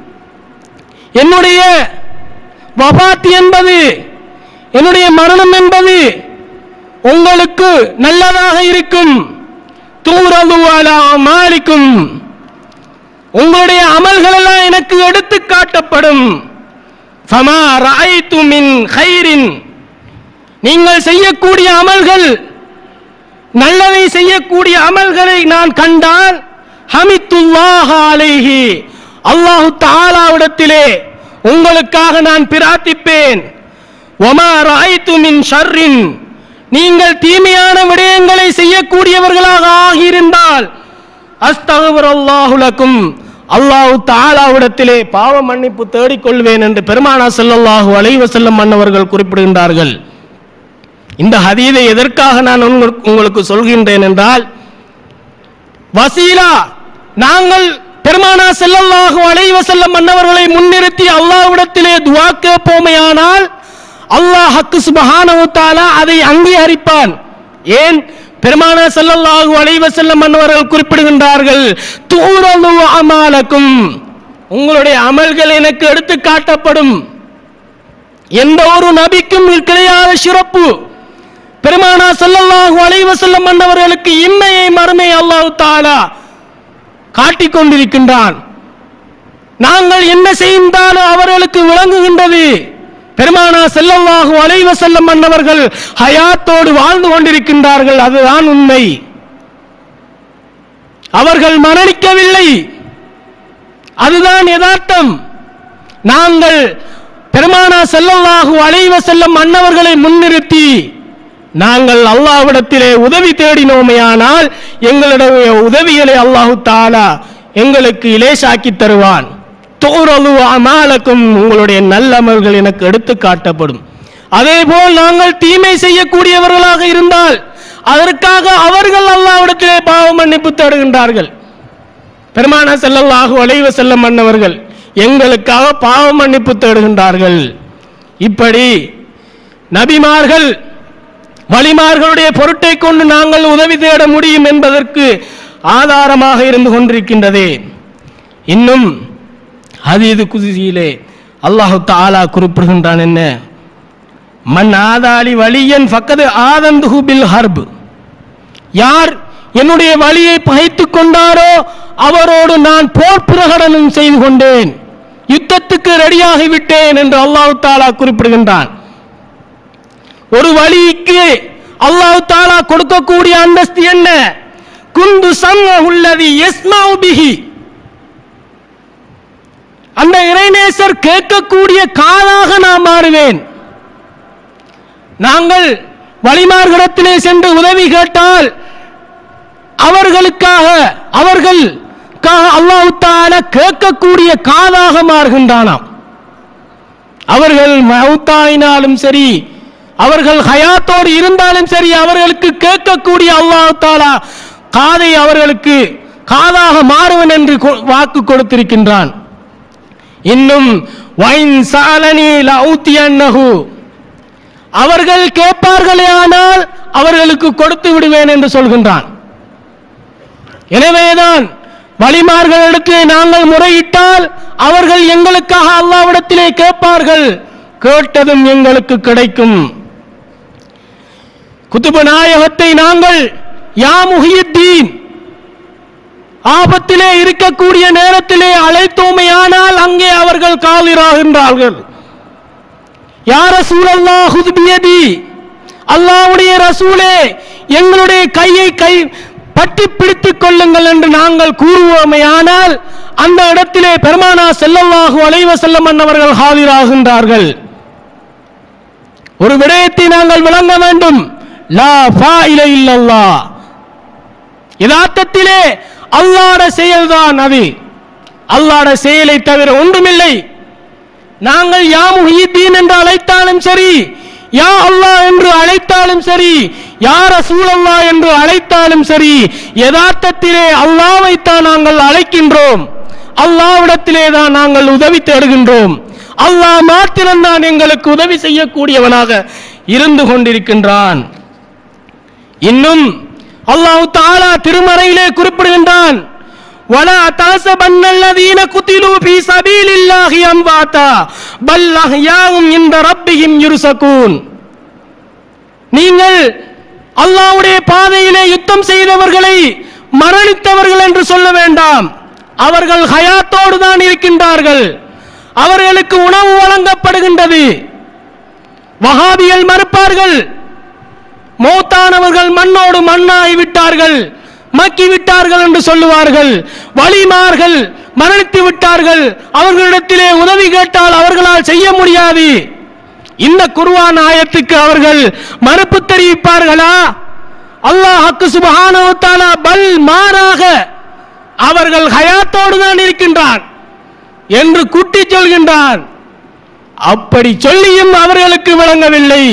என்னுடைய வஃபாத் என்பது, என்னுடைய மரணம் என்பது உங்களுக்கு நல்லதாக இருக்கும். தூரது அலா அமாலிக்கும், உங்களுடைய அமல்கள் எல்லாம் எனக்கு எடுத்து காட்டப்படும். ஃபமா ரஅய்து மின் கைரின், நீங்கள் செய்யக்கூடிய அமல்கள், நல்லதை செய்யக்கூடிய அமல்களை நான் கண்டால் ஹமித்துல்லாஹ அலைஹி, அல்லாஹு தஆலாவிடத்திலே உங்களுக்காக நான் பிரார்த்திப்பேன். வமா ரஅய்து மின் ஷர்ரின், நீங்கள் தீமையான விடயங்களை செய்யக்கூடியவர்களாக ஆகியிருந்தால் அஸ்தக்ஃபிருல்லாஹு லக்கும், அல்லாஹு தஆலாவிடத்திலே பாவ மன்னிப்பு தேடிக்கொள்வேன் என்று பெருமானா ஸல்லல்லாஹு அலைஹி வஸல்லம் அன்னவர்கள் குறிப்பிடுகின்றார்கள். இந்த ஹதீஸை எதற்காக நான் உங்களுக்கு சொல்கின்றேன் என்றால், வசீலா, நாங்கள் பெருமானா ஸல்லல்லாஹு அலைஹி வஸல்லம் அன்னவர்களை முன்னிறுத்தி அல்லாஹ்விடத்திலே துஆ கேட்போமேயானால் அல்லாஹ் சுப்ஹானஹு வ தஆலா அதை அங்கீகரிப்பான். ஏன்? பெருமானா ஸல்லல்லாஹு அலைஹி வஸல்லம் அன்னவர்கள் குறிப்பிடுகின்றார்கள், தூரது அமாலக்கும், உங்களுடைய அமல்கள் எனக்கு எடுத்து காட்டப்படும். எந்த ஒரு நபிக்கும் கிடையாத சிறப்பு பெருமானா ஸல்லல்லாஹு அலைஹி வஸல்லம் அன்னவர்களுக்கு இம்மையை மறுமை அல்லாஹ் தஆலா காட்டிக் கொண்டிருக்கின்றான். நாங்கள் என்ன செய்தாலும் அவர்களுக்கு விளங்குகின்றது. பெருமானா ஸல்லல்லாஹு அலைஹி வஸல்லம் அன்னவர்கள் ஹயாத்தோடு வாழ்ந்து கொண்டிருக்கின்றார்கள், அதுதான் உண்மை. அவர்கள் மரணிக்கவில்லை, அதுதான் யதார்த்தம். நாங்கள் பெருமானா ஸல்லல்லாஹு அலைஹி வஸல்லம் அன்னவர்களை முன்னிறுத்தி நாங்கள் அல்லாஹ்விடத்திலே உதவி தேடினோமேயானால் எங்களுடைய உதவிகளை அல்லாஹு தஆலா எங்களுக்கு இலேசாக்கி தருவான். தூரலு அமாலக்கும், உங்களுடைய நல்ல அமல்கள் எனக்கு எடுத்து காட்டப்படும். அதேபோல் நாங்கள் தீமை செய்யக்கூடியவர்களாக இருந்தால் அதற்காக அவர்கள் அல்லாஹ்விடத்திலே பாவ மன்னிப்பு தேடுகின்றார்கள். பெருமானா ஸல்லல்லாஹு அலைஹி வஸல்லம் அன்னவர்கள் எங்களுக்காக பாவ மன்னிப்பு தேடுகின்றார்கள். இப்படி நபிமார்கள் வலிமார்களுடைய பொருட்டை கொண்டு நாங்கள் உதவி தேட முடியும் என்பதற்கு ஆதாரமாக இருந்து கொண்டிருக்கின்றதே. இன்னும் ஹதீஸ் குத்ஸியிலே அல்லாஹ் தஆலா குறிப்பிடுகின்றான், என்ன? மன் ஆதாலி வலியன் ஃபக்கத் ஆதன்துஹு பில் ஹர்ப், யார் என்னுடைய வலியை பகைத்துக் கொண்டாரோ அவரோடு நான் போர் பிரகடனம் செய்து கொண்டேன், யுத்தத்துக்கு ரெடியாகி விட்டேன் என்று அல்லாஹ் தஆலா குறிப்பிடுகின்றான். ஒரு வலிக்கு அல்லாஹ் தஆலா கொடுக்கக்கூடிய அந்தஸ்து என்ன? குந்து சம்ஹுல்லதி யஸ்மஉ பிஹி, அந்த இறைநேசர் கேட்கக்கூடிய காதாக நான் மாறுவேன். நாங்கள் வலிமார்களிடத்திலே சென்று உதவி கேட்டால் அவர்களுக்காக அல்லாஹ் தஆலா கேட்கக்கூடிய காதாக மாறுகின்றானாம். அவர்கள் மௌத்தாயினாலும் சரி, அவர்கள் ஹயாத்தோடு இருந்தாலும் சரி, அவர்களுக்கு கேட்கக்கூடிய அல்லாஹ் தஆலா காதை அவர்களுக்கு காதாக மாறுவன் என்று வாக்கு கொடுத்திருக்கின்றான். இன்னும் வைன் சாலனி லஊதியன்னஹு, அவர்கள் கேட்பார்களே ஆனால் அவர்களுக்கு கொடுத்து விடுவேன் என்று சொல்கின்றான். எனவேதான் வலிமார்களிடத்திலே நாங்கள் முறையிட்டால் அவர்கள் எங்களுக்காக அல்லாஹ்விடத்திலே கேட்பார்கள், கேட்டதும் எங்களுக்கு கிடைக்கும். குதுப நாயகத்தை நாங்கள் யா முஹியுத்தீன் ஆபத்திலே இருக்கக்கூடிய நேரத்திலே அழைத்தோமையானால் அங்கே அவர்கள் காதிராகின்றார்கள். யா ரசூலல்லாஹ் ஹுத் பியதி, அல்லாஹ்வுடைய ரசூலே எங்களுடைய கையை பற்றி பிடித்துக் கொள்ளுங்கள் என்று நாங்கள் கூறுவோமையானால் அந்த இடத்திலே பெருமானா ஸல்லல்லாஹு அலைஹி வஸல்லம் அவர்கள் ஹாதிராகின்றார்கள். ஒரு விடயத்தை நாங்கள் விளங்க வேண்டும். லா ஃபாயில இல்லல்லாஹ், யதார்த்தத்திலே அல்லாஹ்வுடைய செயல்தான் அது. அல்லாஹ்வுடைய செயலை தவிர ஒன்றுமில்லை. நாங்கள் யா முஹிதீன் என்று அழைத்தாலும் சரி, யா அல்லாஹ் என்று அழைத்தாலும் சரி, யா ரசூலல்லாஹ் என்று அழைத்தாலும் சரி, யதார்த்தத்திலே அல்லாஹ்வைத்தான் நாங்கள் அழைக்கின்றோம். அல்லாஹ்விடத்திலே தான் நாங்கள் உதவி தேடுகின்றோம். அல்லாஹ் மாத்திரம்தான் எங்களுக்கு உதவி செய்யக்கூடியவனாக இருந்து கொண்டிருக்கின்றான். இன்னும் அல்லாஹ் தஆலா திருமறையிலே குறிப்பிடுகின்றான், வலா தஸபன்னல்லதீன குதிலு ஃபீ ஸபீலில்லாஹி அம்வாதா பல் அஹ்யாஉம் இன்த ரப்பிஹிம் யுர்ஸகூன். நீங்கள் அல்லாஹ்வுடைய பாதையிலே யுத்தம் செய்தவர்களை மரணித்தவர்கள் என்று சொல்ல வேண்டாம். அவர்கள் ஹயாத்தோடு தான் இருக்கின்றார்கள். அவர்களுக்கு உணவு வழங்கப்படுகின்றது. வஹாபிகள் மறுப்பார்கள், மௌத்தானவர்கள் மண்ணோடு மண்ணாகி விட்டார்கள், மக்கி விட்டார்கள் என்று சொல்லுவார்கள். வலிமார்கள் மரணித்து விட்டார்கள், அவர்களிடத்திலே உதவி கேட்டால் அவர்களால் செய்ய முடியாது. இந்த குர்ஆன் ஆயத்துக்கு அவர்கள் மறுப்பு தெரிவிப்பார்களா? அல்லாஹ் சுப்ஹானஹு வ தஆலா பல் மாறாக அவர்கள் ஹயாத்தோடு தான் இருக்கின்றான் என்று கூட்டி சொல்கின்றான். அப்படி சொல்லியும் அவர்களுக்கு விளங்கவில்லை.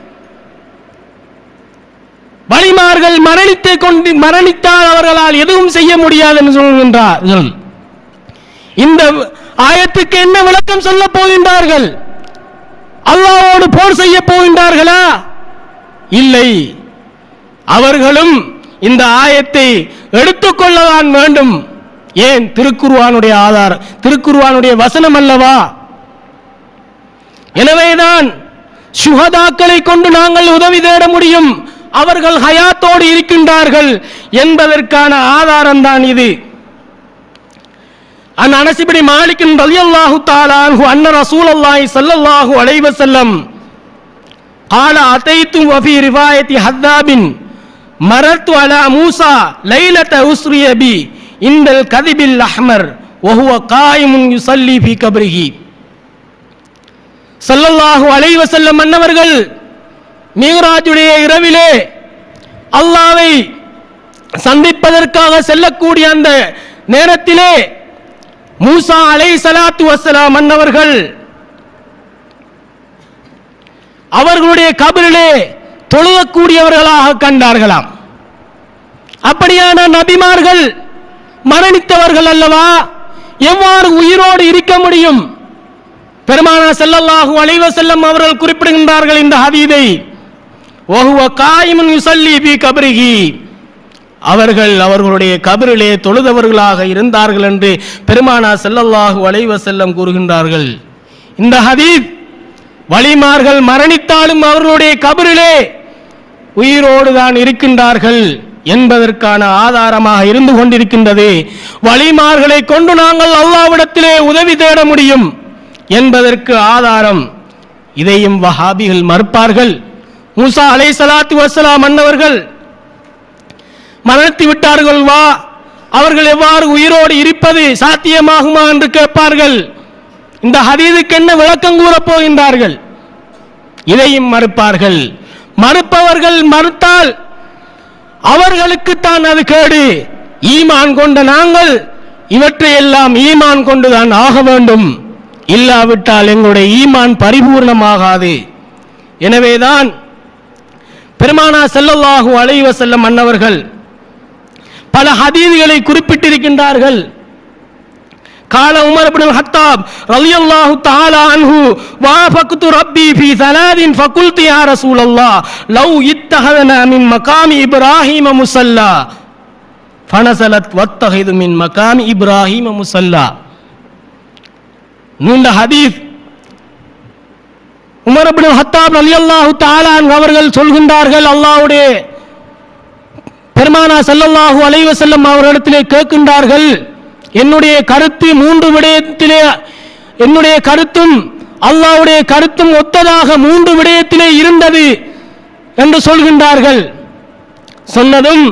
வலிமார்கள் மரணித்தால் அவர்களால் எதுவும் செய்ய முடியாது என்று சொல்கின்றார்கள். இந்த ஆயத்துக்கு என்ன விளக்கம் சொல்ல போகின்றார்கள்? அல்லாஹ்வோடு போர் செய்ய போகின்றார்களா? இல்லை. அவர்களும் இந்த ஆயத்தை எடுத்துக்கொள்ளதான் வேண்டும். ஏன்? திருக்குர்ஆனுடைய ஆதாரம், திருக்குர்ஆனுடைய வசனம் அல்லவா? எனவேதான் சுஹதாக்களை கொண்டு நாங்கள் உதவி தேட முடியும், அவர்கள் ஹயாத்தோடு இருக்கின்றார்கள் என்பதற்கான ஆதாரம் தான் இது. அனஸ் இப்னு மாலிக் ரலியல்லாஹு தஆலா அன்ஹு அன்ன ரசூலுல்லாஹி ஸல்லல்லாஹு அலைஹி வஸல்லம் قال اتيت وفي روايه حذاب مررت على موسى ليله اسري بي عند الكذب الاحمر وهو قائم يصلي في قبره. ஸல்லல்லாஹு அலைஹி வஸல்லம் அன்னவர்கள் மிஹ்ராஜுடைய இரவிலே அல்லாஹ்வை சந்திப்பதற்காக செல்லக்கூடிய அந்த நேரத்திலே மூசா அலைஹிஸ்ஸலாத்து வஸ்ஸலாம் அன்னவர்கள் அவர்களுடைய கபரிலே தொழுகக்கூடியவர்களாக கண்டார்களாம். அப்படியான நபிமார்கள் மரணித்தவர்கள் அல்லவா, எவ்வாறு உயிரோடு இருக்க முடியும்? பெருமானார் ஸல்லல்லாஹு அலைஹி வஸல்லம் அவர்கள் குறிப்பிடுகின்றார்கள் இந்த ஹதீஸை, வஹுவ காயிமுன் யுஸல்லி ஃபீ கப்ரிஹி, அவர்கள் அவர்களுடைய கபரிலே தொழுதவர்களாக இருந்தார்கள் என்று பெருமானார் ஸல்லல்லாஹு அலைஹி வஸல்லம் கூறுகின்றார்கள். இந்த ஹதீஸ் வலிமார்கள் மரணித்தாலும் அவர்களுடைய கபரிலே உயிரோடு தான் இருக்கின்றார்கள் என்பதற்கான ஆதாரமாக இருந்து கொண்டிருக்கின்றது. வலிமார்களை கொண்டு நாங்கள் அல்லாஹ்விடத்திலே உதவி தேட முடியும் என்பதற்கு ஆதாரம். இதையும் வஹாபிகள் மறுப்பார்கள். மூசா அலைஹிஸ்ஸலாத்து வஸ்ஸலாம் அன்னவர்கள் மரணித்து விட்டார்கள், வா அவர்கள் எவ்வாறு உயிரோடு இருப்பது சாத்தியமாகுமா என்று கேட்பார்கள். இந்த ஹதீஸுக்கு என்ன விளக்கம் கூறப் போகின்றார்கள்? இதையும் மறுப்பார்கள். மறுப்பவர்கள் மறுத்தால் அவர்களுக்குத்தான் அது கேடு. ஈமான் கொண்ட நாங்கள் இவற்றையெல்லாம் ஈமான் கொண்டுதான் ஆக வேண்டும், இல்லாவிட்டால் எங்களுடைய ஈமான் பரிபூர்ணமாகாது. எனவேதான் பெருமானார் ஸல்லல்லாஹு அலைஹி வஸல்லம் அன்னவர்கள் பல ஹதீஸ்களை குறிப்பிட்டிருக்கின்றார்கள். قال عمر بن الخطاب رضي الله تعالى عنه وافقت ربي في ثلاث فقلت يا رسول الله لو اتخذنا من مقام ابراهيم مصلى فنزلت واتخذ من مقام ابراهيم مصلى. இந்த ஹதீஸ் உமர் இப்னு ஹத்தாப் ரலியல்லாஹு தஆலா அன்ஹு அவர்கள் சொல்கின்றார்கள், அல்லாஹ்வுடைய பெருமானார் ஸல்லல்லாஹு அலைஹி வஸல்லம் அவர்களிடத்திலே கேட்கின்றார்கள், என்னுடைய கருத்து மூன்று விடயத்திலே, என்னுடைய கருத்தும் அல்லாஹ்வுடைய கருத்தும் ஒத்ததாக மூன்று விடயத்திலே இருந்தது என்று சொல்கின்றார்கள். சொன்னதும்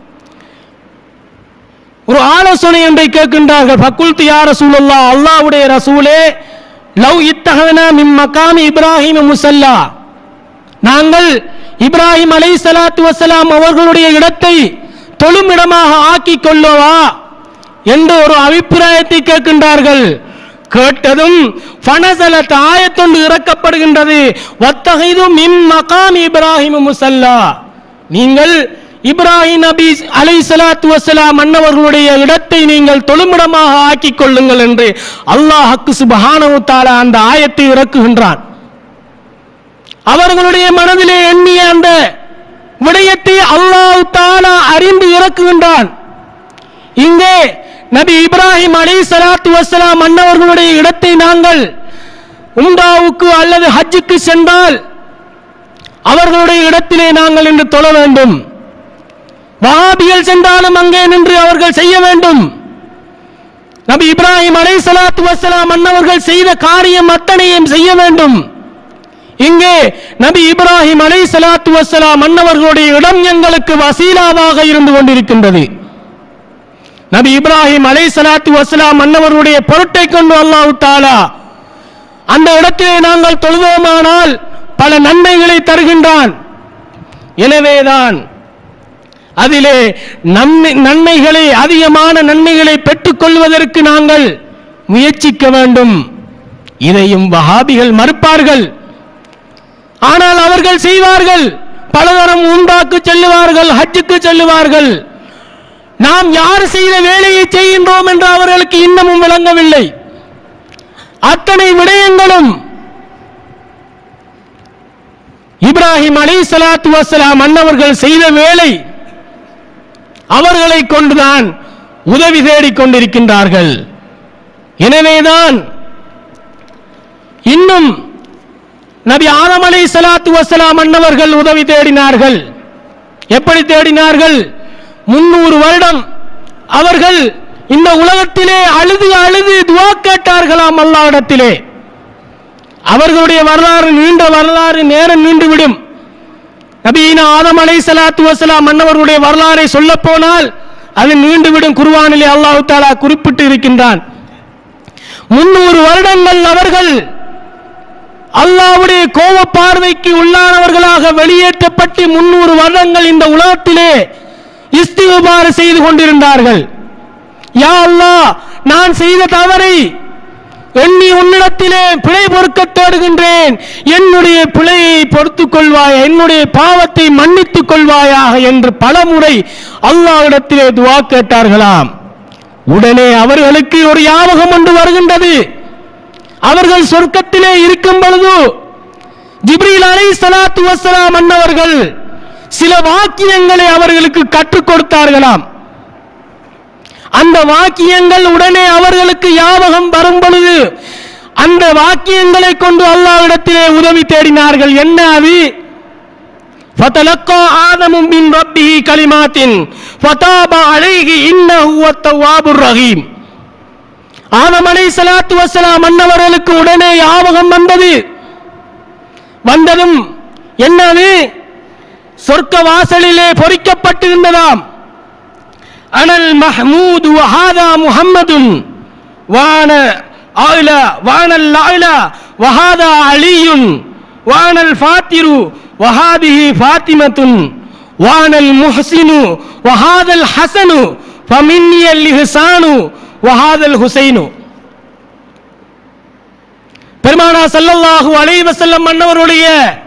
ஒரு ஆலோசனை ஒன்றை கேட்கின்றார்கள். ஃபகுல்து யா ரசூலல்லாஹ், அல்லாஹ்வுடைய ரசூலே, லவ் இத்தஹனா மின் மகாமி இப்ராஹிம் முஸல்லா, நாங்கள் இப்ராஹிம் அலைஹிஸ்ஸலாத்து வஸ்ஸலாம் அவர்களுடைய இடத்தை தொழுமிடமாக ஆக்கிக் கொள்ளவா என்று ஒரு அபிப்பிராயத்தை கேட்கின்றார்கள். கேட்டதும் ஃபனஸலத் ஆயத்தொன்று இறக்கப்படுகின்றது. வத்தஹிது மின் மகாம் இப்ராஹிம் முஸல்லா, நீங்கள் இப்ராஹிம் நபி அலைஹிஸ்ஸலாத்து வஸ்ஸலாம் அன்னவர்களுடைய இடத்தை நீங்கள் தொழுமிடமாக ஆக்கிக் கொள்ளுங்கள் என்று அல்லாஹ் சுப்ஹானஹு வ தஆலா அந்த ஆயத்தை இறக்குகின்றான். அவர்களுடைய மனதிலே எண்ணிய அந்த விடயத்தை அல்லாஹ் தஆலா அறிந்து இறக்குகின்றான். இங்கே நபி இப்ராஹிம் அலைஹிஸ்ஸலாத்து வஸ்ஸலாம் அன்னவர்களுடைய இடத்தை நாங்கள் உம்ராவுக்கு அல்லது ஹஜ்ஜுக்கு சென்றால் அவர்களுடைய இடத்திலே நாங்கள் இன்று தொழ வேண்டும். வஹாபிகள் சென்றாலும் அங்கே நின்று அவர்கள் செய்ய வேண்டும். நபி இப்ராஹிம் அலைஹிஸ்ஸலாத்து வஸ்ஸலாம் அன்னவர்கள் செய்த காரியம் அத்தனையும் செய்ய வேண்டும். இங்கே நபி இப்ராஹிம் அலைஹிஸ்ஸலாத்து வஸ்ஸலாம் அன்னவர்களுடைய இடம் எங்களுக்கு வசீலாவாக இருந்து கொண்டிருக்கின்றது. நபி இப்ராஹிம் அலைஹிஸ்ஸலாத்து வஸ்ஸலாம் அன்னவர்களுடைய பொருட்டை கொண்டு அல்லாஹ் தஆலா அந்த இடத்திலே நாங்கள் தொழுவோமானால் பல நன்மைகளை தருகின்றான். எனவேதான் அதிலே நன்மைகளை அதிகமான நன்மைகளை பெற்றுக் கொள்வதற்கு நாங்கள் முயற்சிக்க வேண்டும். இதையும் வஹாபிகள் மறுப்பார்கள். ஆனால் அவர்கள் செய்வார்கள். பலதரம் உம்ராக்கு செல்லுவார்கள், ஹஜ்ஜுக்கு செல்லுவார்கள். நாம் யார் செய்த வேலையை செய்கின்றோம் என்று அவர்களுக்கு இன்னமும் விளங்கவில்லை. அத்தனை விடயங்களும் இப்ராஹிம் அலைஹிஸ்ஸலாத்து வஸ்ஸலாம் அன்னவர்கள் செய்த வேலை, அவர்களை கொண்டுதான் உதவி தேடிக் கொண்டிருக்கின்றார்கள். எனவேதான் இன்னும் நபி ஆதம் அலைஹிஸ்ஸலாத்து வஸ்ஸலாம் அன்னவர்கள் உதவி தேடினார்கள். எப்படி தேடினார்கள்? 300 வருடம் அவர்கள் இந்த உலகத்திலே அழுது அழுது துஆ கேட்டார்களாம் அல்லாஹ்விடத்திலே. அவர்களுடைய வரலாறு நீண்ட வரலாறு, நேரம் நீண்டுவிடும். நபியினா ஆதம் அலைஹிஸ்ஸலாத்து வஸ்ஸலாம் அன்னவர்களுடைய வரலாறை சொல்ல போனால் அது நீண்டுவிடும். குர்ஆனிலே அல்லாஹ் தஆலா குறிப்பிட்டு இருக்கின்றான். 300 வருடங்கள் அவர்கள் அல்லாஹ்வுடைய கோப பார்வைக்கு உள்ளானவர்களாக வெளியேற்றப்பட்டு 300 வருடங்கள் இந்த உலகத்திலே இஸ்திக்பார் செய்து கொண்டிருந்தார்கள். யா அல்லாஹ், நான் செய்த தவறை எண்ணி உன்னிடத்திலே பிழை பொறுக்க தேடுகின்றேன், என்னுடைய பிழையை பொறுத்துக் கொள்வாய், என்னுடைய பாவத்தை மன்னித்துக் கொள்வாயாக என்று பலமுறை அல்லாஹ்விடத்திலே துஆ கேட்டார்களாம். உடனே அவர்களுக்கு ஒரு ஞாபகம் ஒன்று வருகின்றது. அவர்கள் சொர்க்கத்திலே இருக்கும் பொழுது ஜிப்ரீல் அலைஹிஸ்ஸலாத்து வஸ்ஸலாம் அன்னவர்கள் சில வாக்கியங்களை அவர்களுக்கு கற்றுக் கொடுத்தார்களாம். அந்த வாக்கியங்கள் உடனே அவர்களுக்கு ஞாபகம் வரும் பொழுது அந்த வாக்கியங்களை கொண்டு அல்லாஹ்விடத்திலே உதவி தேடினார்கள். என்ன அது? ஃபதலக்கா ஆதமு மின் ரப்பிஹி கலிமாத்தின் ஃபதாப அலைஹி இன்னஹு வத்தவாபுர் ரஹீம். ஆதம் அலைஹிஸ்ஸலாத்து வஸ்ஸலாம் அன்னவர்களுக்கு உடனே ஞாபகம் வந்தது. வந்ததும் என்னது? சொர்க்க வாசலிலே பொறிக்கப்பட்டிருந்ததாம். அனல் மஹ்மூது வஹாதா முஹம்மதுன் வான ஆயிலா வானல் ஆயிலா வஹாதா அலியுன் வானல் ஃபாத்திரு வஹாதிஹி ஃபாத்திமத்துன் வானல் முஹ்சினு வஹாதல் ஹஸனு ஃபமின்னியல் இஹ்சானு வஹாதல் ஹுசைனு. பெருமானார் ஸல்லல்லாஹு அலைஹி வஸல்லம் அன்னவருடைய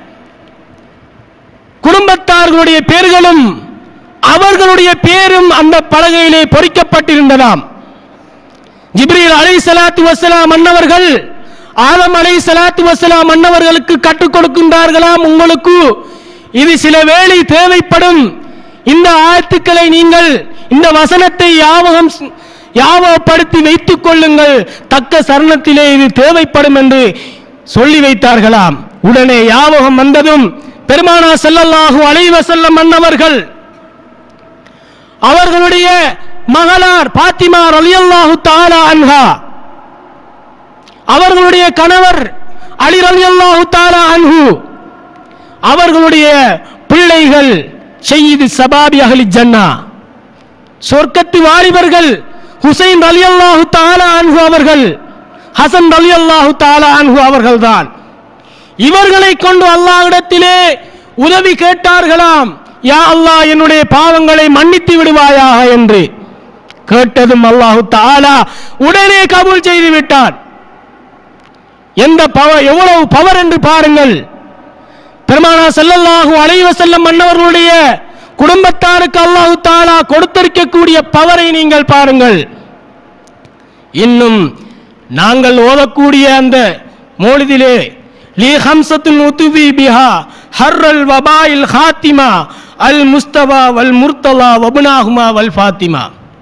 குடும்பத்தார்களுடைய பெயர்களும் அவர்களுடைய பேரும் அந்த பலகையிலே பொறிக்கப்பட்டிருந்ததாம். ஜிப்ரீல் அலைஹிஸ்ஸலாத்து வஸ்ஸலாம் அன்னவர்கள் ஆதம் அலைஹிஸ்ஸலாத்து வஸ்ஸலாம் அன்னவர்களுக்கு கற்றுக் கொடுக்கின்றார்களாம். உங்களுக்கு இது சில வேளை தேவைப்படும். இந்த ஆயத்துக்களை நீங்கள் இந்த வசனத்தை ஞாபகப்படுத்தி வைத்துக் கொள்ளுங்கள், தக்க சரணத்திலே இது தேவைப்படும் என்று சொல்லி வைத்தார்களாம். உடனே ஞாபகம் வந்ததும் பெருமானார் ஸல்லல்லாஹு அலைஹி வஸல்லம் அன்னவர்கள் அவர்களுடைய மகளார் பாத்திமா ரலியல்லாஹு தஆலா அன்ஹா, அவர்களுடைய கணவர் அலி ரலியல்லாஹு தஆலா அன்ஹு, அவர்களுடைய பிள்ளைகள் ஸையிது ஸபாபி அஹ்லி ஜன்னா, சொர்க்கத்து வாலிபர்கள் ஹுசைன் ரலியல்லாஹு தஆலா அன்ஹு அவர்கள், ஹசன் ரலியல்லாஹு தஆலா அன்ஹு அவர்கள்தான். இவர்களை கொண்டு அல்லாஹ்விடத்திலே உதவி கேட்டார்களாம். யா அல்லாஹ், என்னுடைய பாவங்களை மன்னித்து விடுவாயாக என்று. கேட்டதும் அல்லாஹு தஆலா உடனே கபூல் செய்து விட்டார். எந்த பவர், எவ்வளவு பவர் என்று பாருங்கள். பெருமானார் ஸல்லல்லாஹு அலைஹி வஸல்லம் அன்னவர்களுடைய குடும்பத்தாருக்கு அல்லாஹு தஆலா கொடுத்திருக்கக்கூடிய பவரை நீங்கள் பாருங்கள். இன்னும் நாங்கள் ஓதக்கூடிய அந்த மௌலிதிலே லி ஹம்சத்துல் உதுவி பிஹா ஹர்ரல் வபாயில் ஹாத்திமா அல் முஸ்தபா வல் முர்தலா வபுனாஹுமா வல் ஃபாத்திமா.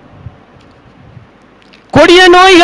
கொடிய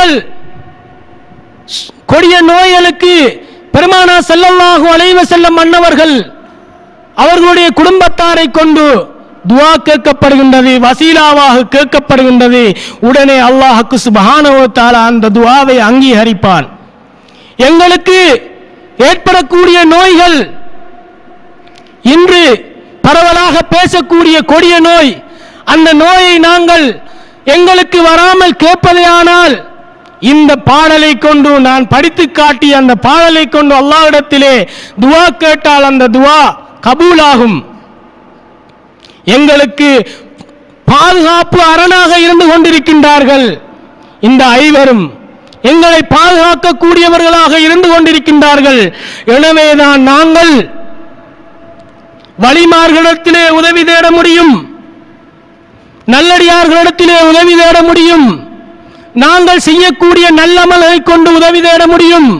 நோய்களுக்கு பெருமானார் ஸல்லல்லாஹு அலைஹி வஸல்லம் அன்னவர்கள் அவர்களுடைய குடும்பத்தாரை கொண்டு துஆ கேட்கப்படுகின்றது, வசீலாவாக கேட்கப்படுகின்றது. உடனே அல்லாஹ்வுக்கு சுப்ஹானஹு வ தஆலா அந்த துஆவை அங்கீகரிப்பான். எங்களுக்கு ஏற்படக்கூடிய நோய்கள், இன்று பரவலாக பேசக்கூடிய கொடிய நோய், அந்த நோயை நாங்கள் எங்களுக்கு வராமல் கேட்பதேயானால் இந்த பாடலை கொண்டு, நான் படித்து காட்டிய அந்த பாடலை கொண்டு அல்லாஹ்விடத்திலே துஆ கேட்டால் அந்த துஆ கபூலாகும். எங்களுக்கு பாதுகாப்பு அரணாக இருந்து கொண்டிருக்கின்றார்கள். இந்த ஐவரும் எங்களை பாதுகாக்கக்கூடியவர்களாக இருந்து கொண்டிருக்கின்றார்கள். எனவேதான் நாங்கள் வலிமார்களிடத்திலே உதவி தேட முடியும், நல்லடியார்களிடத்திலே உதவி தேட முடியும், நாங்கள் செய்யக்கூடிய நல்லமலை கொண்டு உதவி தேட முடியும்.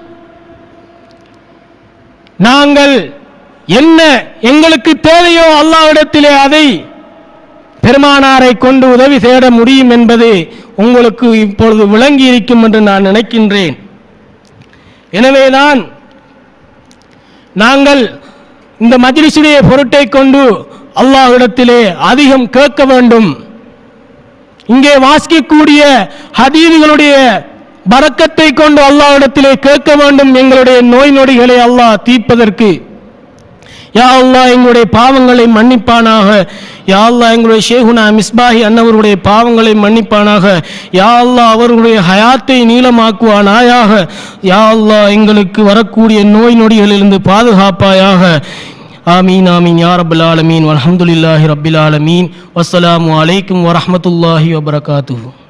நாங்கள் என்ன எங்களுக்கு தேவையோ அல்லாஹ்விடத்திலே அதை பெருமானாரை கொண்டு உதவி தேட முடியும் என்பது உங்களுக்கு இப்பொழுது விளங்கி இருக்கும் என்று நான் நினைக்கின்றேன். எனவேதான் நாங்கள் இந்த மஜ்லிஸுடைய பொருட்டை கொண்டு அல்லாஹ்விடத்திலே அதிகம் கேட்க வேண்டும். இங்கே வாசிக்கக்கூடிய ஹதீதுகளுடைய பரக்கத்தை கொண்டு அல்லாஹ்விடத்திலே கேட்க வேண்டும். எங்களுடைய நோய் நொடிகளை அல்லாஹ் தீர்ப்பதற்கு. யா அல்லாஹ், எங்களுடைய பாவங்களை மன்னிப்பானாக. யா அல்லாஹ், எங்களுடைய ஷேகுனா மிஸ்பாஹி அன்னவருடைய பாவங்களை மன்னிப்பானாக. யா அல்லாஹ், அவர்களுடைய ஹயாத்தை நீளமாக்குவானாயாக. யா அல்லாஹ், எங்களுக்கு வரக்கூடிய நோய் நொடிகளிலிருந்து பாதுகாப்பாயாக. ஆமீன் ஆமீன் யா ரப்பல் ஆலமீன். வல்ஹம்துலில்லாஹி ரப்பில் ஆலமீன். வஸ்ஸலாமு அலைக்கும் வரஹ்மத்துல்லாஹி வபரகாத்துஹு.